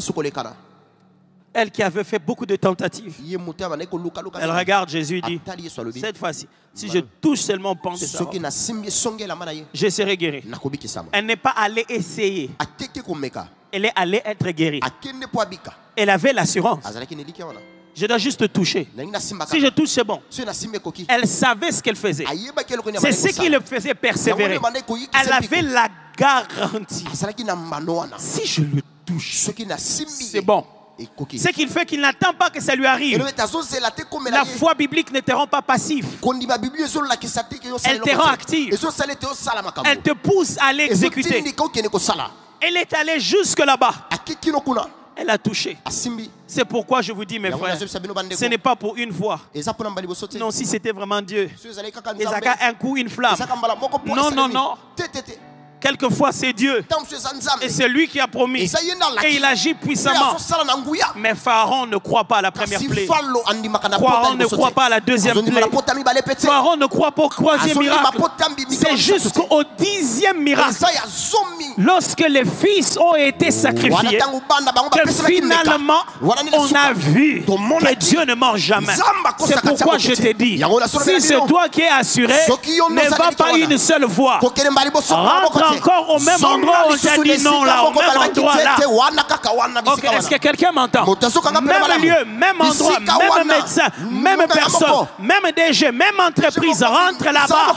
Elle qui avait fait beaucoup de tentatives. Elle regarde Jésus et dit, cette fois-ci, si je touche seulement le pan de sa robe, je serai guéri. Elle n'est pas allée essayer. Elle est allée être guérie. Elle avait l'assurance. Je dois juste toucher. Si je touche, c'est bon. Elle savait ce qu'elle faisait. C'est ce qui le faisait persévérer. Elle avait la garantie. Si je le touche, c'est bon. Ce qu'il fait qu'il n'attend pas que ça lui arrive. La foi biblique ne te rend pas passif. Elle te rend active. Elle te pousse à l'exécuter. Elle est allée jusque là-bas. Elle a touché. C'est pourquoi je vous dis, mes frères, ce n'est pas pour une fois. Non, si c'était vraiment Dieu. Un coup, une flamme. Non, non, non. Quelquefois, c'est Dieu. Et c'est lui qui a promis. Et il agit puissamment. Mais Pharaon ne croit pas à la première plaie. Pharaon ne croit pas à la deuxième plaie. Pharaon ne croit pas au troisième miracle. C'est jusqu'au 10e miracle, lorsque les fils ont été sacrifiés, que finalement, on a vu que Dieu ne ment jamais. C'est pourquoi je te dis, si c'est toi qui es assuré, ne va pas une seule fois. Rentre encore au même endroit où on t'a dit non, là, au même endroit là. Okay, est-ce que quelqu'un m'entend? Même lieu, même endroit, même médecin, même personne, même DG, même entreprise, rentre là-bas.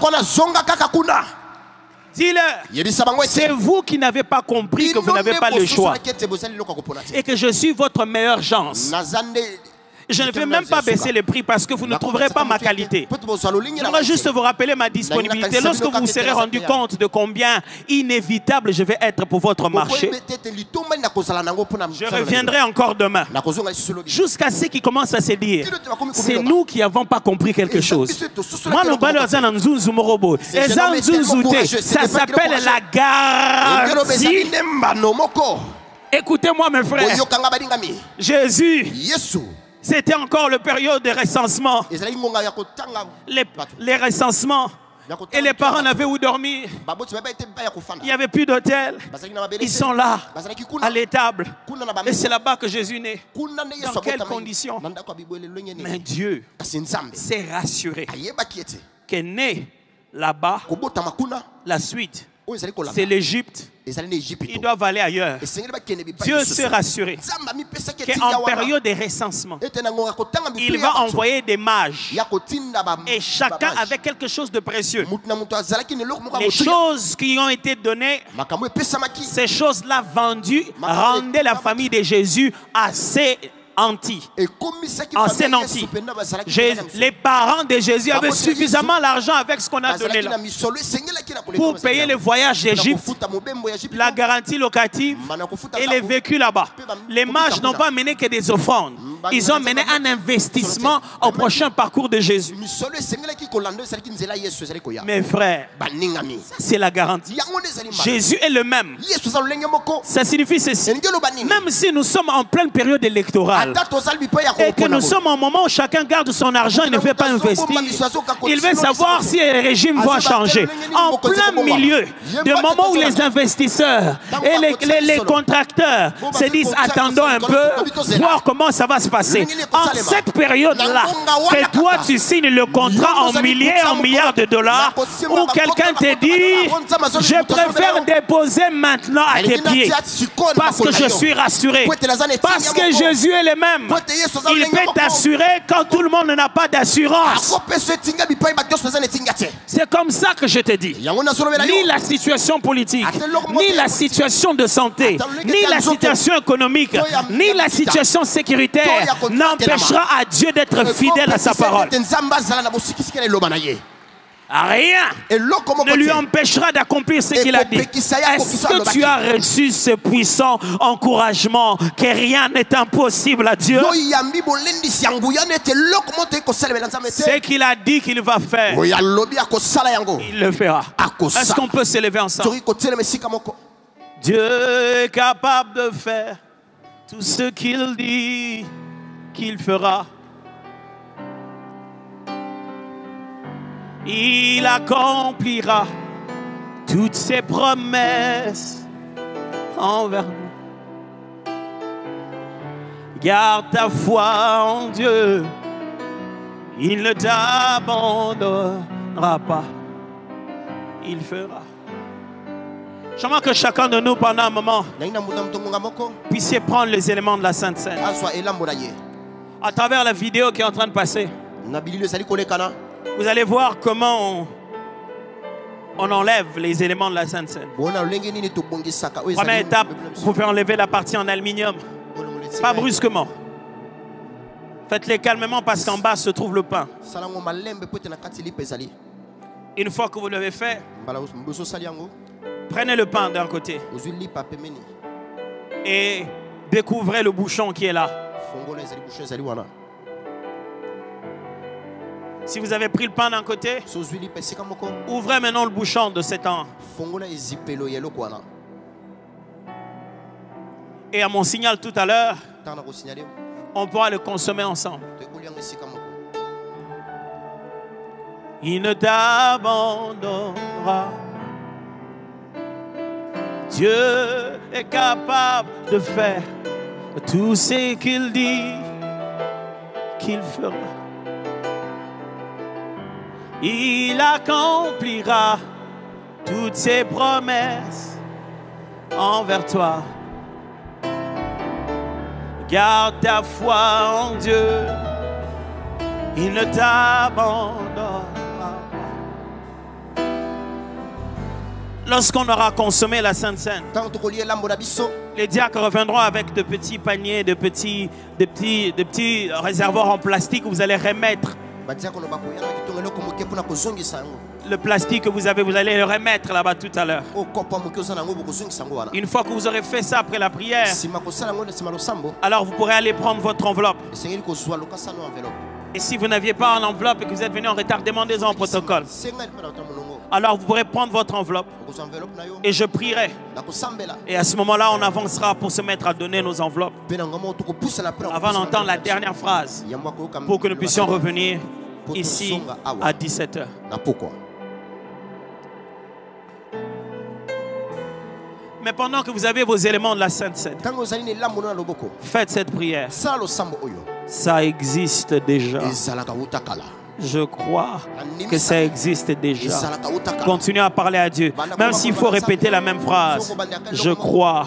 Dis-leur, c'est vous qui n'avez pas compris que vous n'avez pas le choix et que je suis votre meilleure chance. Je ne vais même pas baisser les prix parce que vous ne trouverez pas ma qualité. J'aimerais juste vous rappeler ma disponibilité. Lorsque vous vous serez rendu compte de combien inévitable je vais être pour votre marché, je reviendrai encore demain. Jusqu'à ce qu'ils commencent à se dire, c'est nous qui n'avons pas compris quelque chose. Ça s'appelle la garantie. Écoutez-moi mes frères. Jésus, c'était encore la période de recensement. Les recensements. Et les parents n'avaient où dormir. Il n'y avait plus d'hôtel. Ils sont là, à l'étable. Et c'est là-bas que Jésus naît. Dans quelles conditions? Mais Dieu s'est rassuré qu'est né là-bas la suite. C'est l'Égypte. Ils doivent aller ailleurs. Dieu s'est rassuré qu'en période de recensement, il va envoyer des mages. Et chacun avait quelque chose de précieux. Les choses qui ont été données, ces choses-là vendues, rendaient la famille de Jésus assez ancien anti. Les parents de Jésus avaient suffisamment d'argent avec ce qu'on a donné là pour payer le voyage d'Égypte, la garantie locative et les vécus là-bas. Les mages n'ont pas mené que des offrandes. Ils ont mené un investissement au prochain parcours de Jésus. Mes frères, c'est la garantie. Jésus est le même. Ça signifie ceci. Même si nous sommes en pleine période électorale, et que nous sommes au moment où chacun garde son argent et ne veut pas investir, il veut savoir si le régime va changer. En plein milieu, de moment où les investisseurs et les contracteurs se disent attendons un peu, voir comment ça va se passer. En cette période-là, que toi tu signes le contrat en milliers, en milliards de dollars, où quelqu'un te dit je préfère déposer maintenant à tes pieds parce que je suis rassuré, parce que Jésus est le même. Il peut t'assurer quand tout le monde n'a pas d'assurance. C'est comme ça que je te dis. Ni la situation politique, ni la situation de santé, ni la situation économique, ni la situation sécuritaire n'empêchera à Dieu d'être fidèle à sa parole. Rien ne lui empêchera d'accomplir ce qu'il a dit. Est-ce que tu as reçu ce puissant encouragement que rien n'est impossible à Dieu? Ce qu'il a dit qu'il va faire, il le fera. Est-ce qu'on peut se lever ensemble? Dieu est capable de faire tout ce qu'il dit qu'il fera. Il accomplira toutes ses promesses envers nous. Garde ta foi en Dieu, il ne t'abandonnera pas, il fera. J'aimerais que chacun de nous, pendant un moment, puisse prendre les éléments de la Sainte Seine. À travers la vidéo qui est en train de passer, vous allez voir comment on enlève les éléments de la Sainte Seine. Première étape, vous pouvez enlever la partie en aluminium. Pas brusquement. Faites-les calmement parce qu'en bas se trouve le pain. Une fois que vous l'avez fait, prenez le pain d'un côté et découvrez le bouchon qui est là. Si vous avez pris le pain d'un côté, ouvrez maintenant le bouchon de cet an. Et à mon signal tout à l'heure, on pourra le consommer ensemble. Il ne t'abandonnera. Dieu est capable de faire tout ce qu'il dit qu'il fera. Il accomplira toutes ses promesses envers toi. Garde ta foi en Dieu, il ne t'abandonnera pas. Lorsqu'on aura consommé la Sainte Seine, les diacres reviendront avec de petits paniers, de petits réservoirs en plastique où vous allez remettre. Le plastique que vous avez, vous allez le remettre là-bas tout à l'heure. Une fois que vous aurez fait ça après la prière, alors vous pourrez aller prendre votre enveloppe. Et si vous n'aviez pas une enveloppe et que vous êtes venu en retard, demandez-en au protocole. Alors vous pourrez prendre votre enveloppe et je prierai. Et à ce moment-là, on avancera pour se mettre à donner nos enveloppes avant d'entendre la dernière phrase pour que nous puissions revenir ici à 17h. Mais pendant que vous avez vos éléments de la Sainte Seine, faites cette prière. Ça existe déjà. Je crois que ça existe déjà. Continuez à parler à Dieu. Même s'il faut répéter la même phrase. Je crois.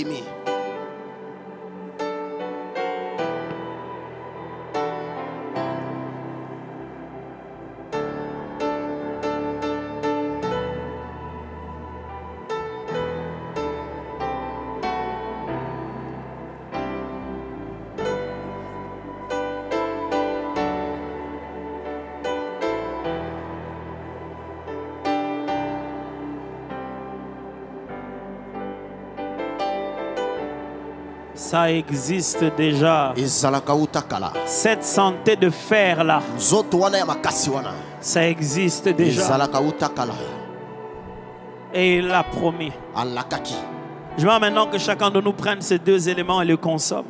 Ça existe déjà. Cette santé de fer là, ça existe déjà. Et il l'a promis. Je veux maintenant que chacun de nous prenne ces deux éléments et les consomme.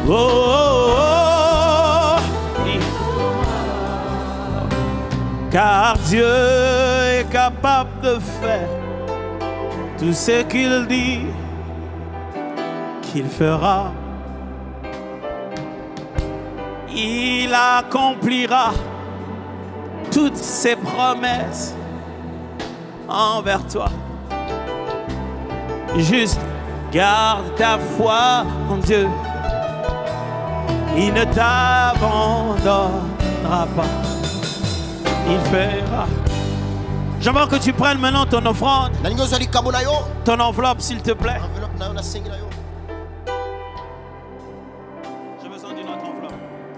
Oh, oh, oh. Car Dieu est capable de faire tout ce qu'il dit qu'il fera. Il accomplira toutes ses promesses envers toi. Juste garde ta foi en Dieu. Il ne t'abandonnera pas. Il fera. J'aimerais que tu prennes maintenant ton offrande. Ton enveloppe, s'il te plaît. J'ai besoin d'une autre enveloppe.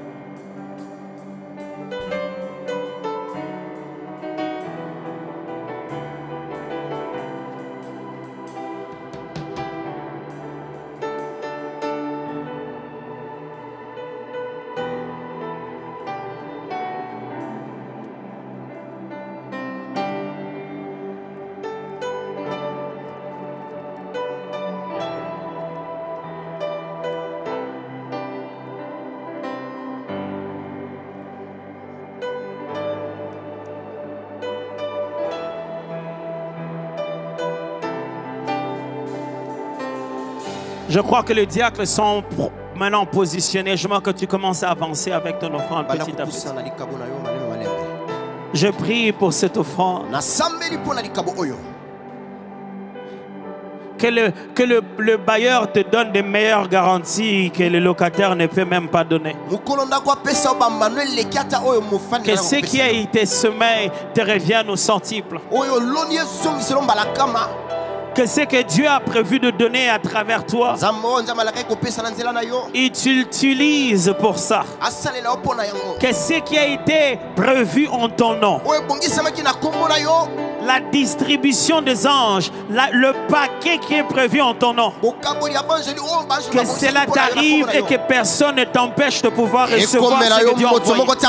Je crois que les diacres sont maintenant positionnés. Je veux que tu commences à avancer avec ton offrande petit à petit. Je prie pour cette offrande. Que le bailleur te donne des meilleures garanties que le locataire ne peut même pas donner. Que ce qui a été semé te revienne au centuple. Que ce que Dieu a prévu de donner à travers toi, il t'utilise pour ça. Que ce qui a été prévu en ton nom, la distribution des anges, le paquet qui est prévu en ton nom, que cela t'arrive et que personne ne t'empêche de pouvoir recevoir ce que Dieu a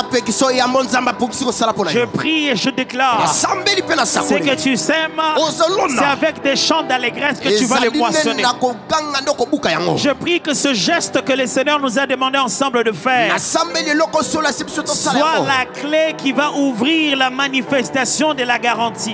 envoyé. Je prie et je déclare, ce que tu sèmes, c'est avec des chants d'allégresse que tu vas les moissonner. Je prie que ce geste que le Seigneur nous a demandé ensemble de faire soit la clé qui va ouvrir la manifestation de la garantie.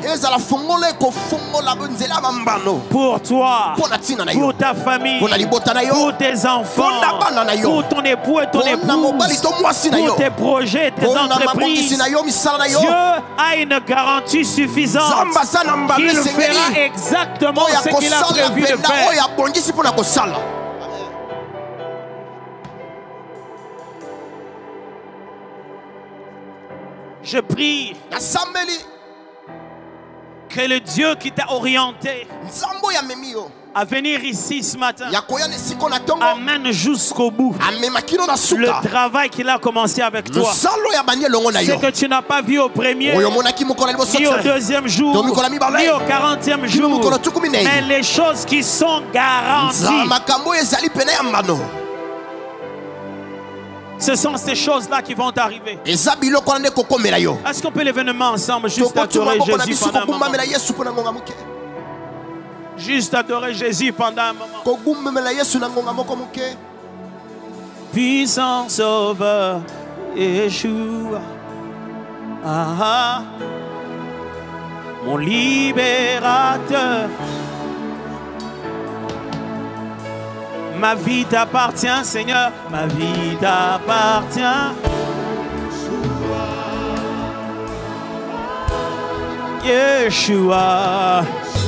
Pour toi, pour ta famille, pour tes enfants, pour ton époux et ton épouse, pour tes projets, tes entreprises. Dieu a une garantie suffisante. Il fera exactement ce qu'il a prévu de faire. Je prie que le Dieu qui t'a orienté à venir ici ce matin amène jusqu'au bout le travail qu'il a commencé avec toi. Ce que tu n'as pas vu au premier, ni au deuxième jour, ni au 40e jour, mais les choses qui sont garanties. Ce sont ces choses-là qui vont arriver. Est-ce qu'on peut lever les mains ensemble, juste adorer Jésus pendant un moment? Juste adorer Jésus pendant un moment. Puissant Sauveur, Yeshua, mon libérateur. Ma vie t'appartient, Seigneur, ma vie t'appartient. Yeshua.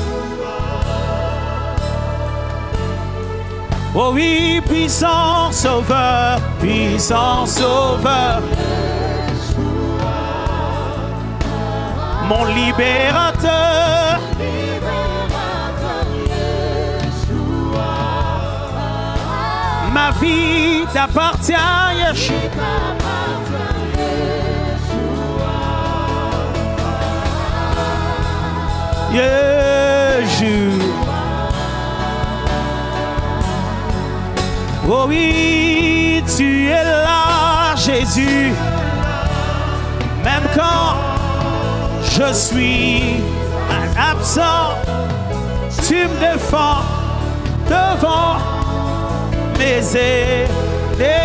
Oh oui, puissant Sauveur, puissant Sauveur. Mon libérateur. Ma vie t'appartient, Yeshua. Yeshua. Oh oui, tu es là, Jésus. Même quand je suis absent, tu me défends devant mes ennemis.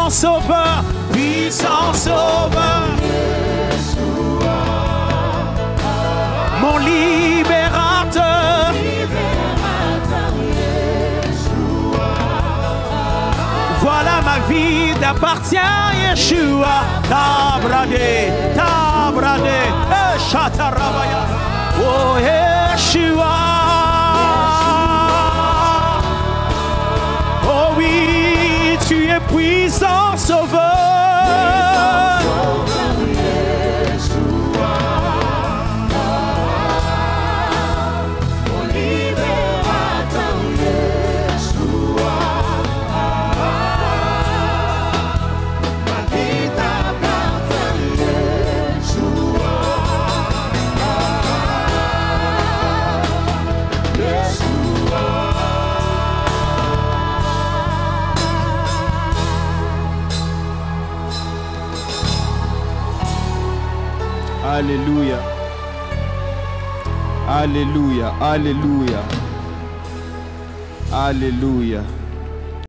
puissant sauveur, puissant sauveur. Mon libérateur, voilà ma vie t'appartient, Yeshua. Tabradé, tabradé, Shatarabaya. Oh Yeshua. Oh oui, tu es puissant sauveur. Alléluia. Alléluia. Alléluia. Alléluia.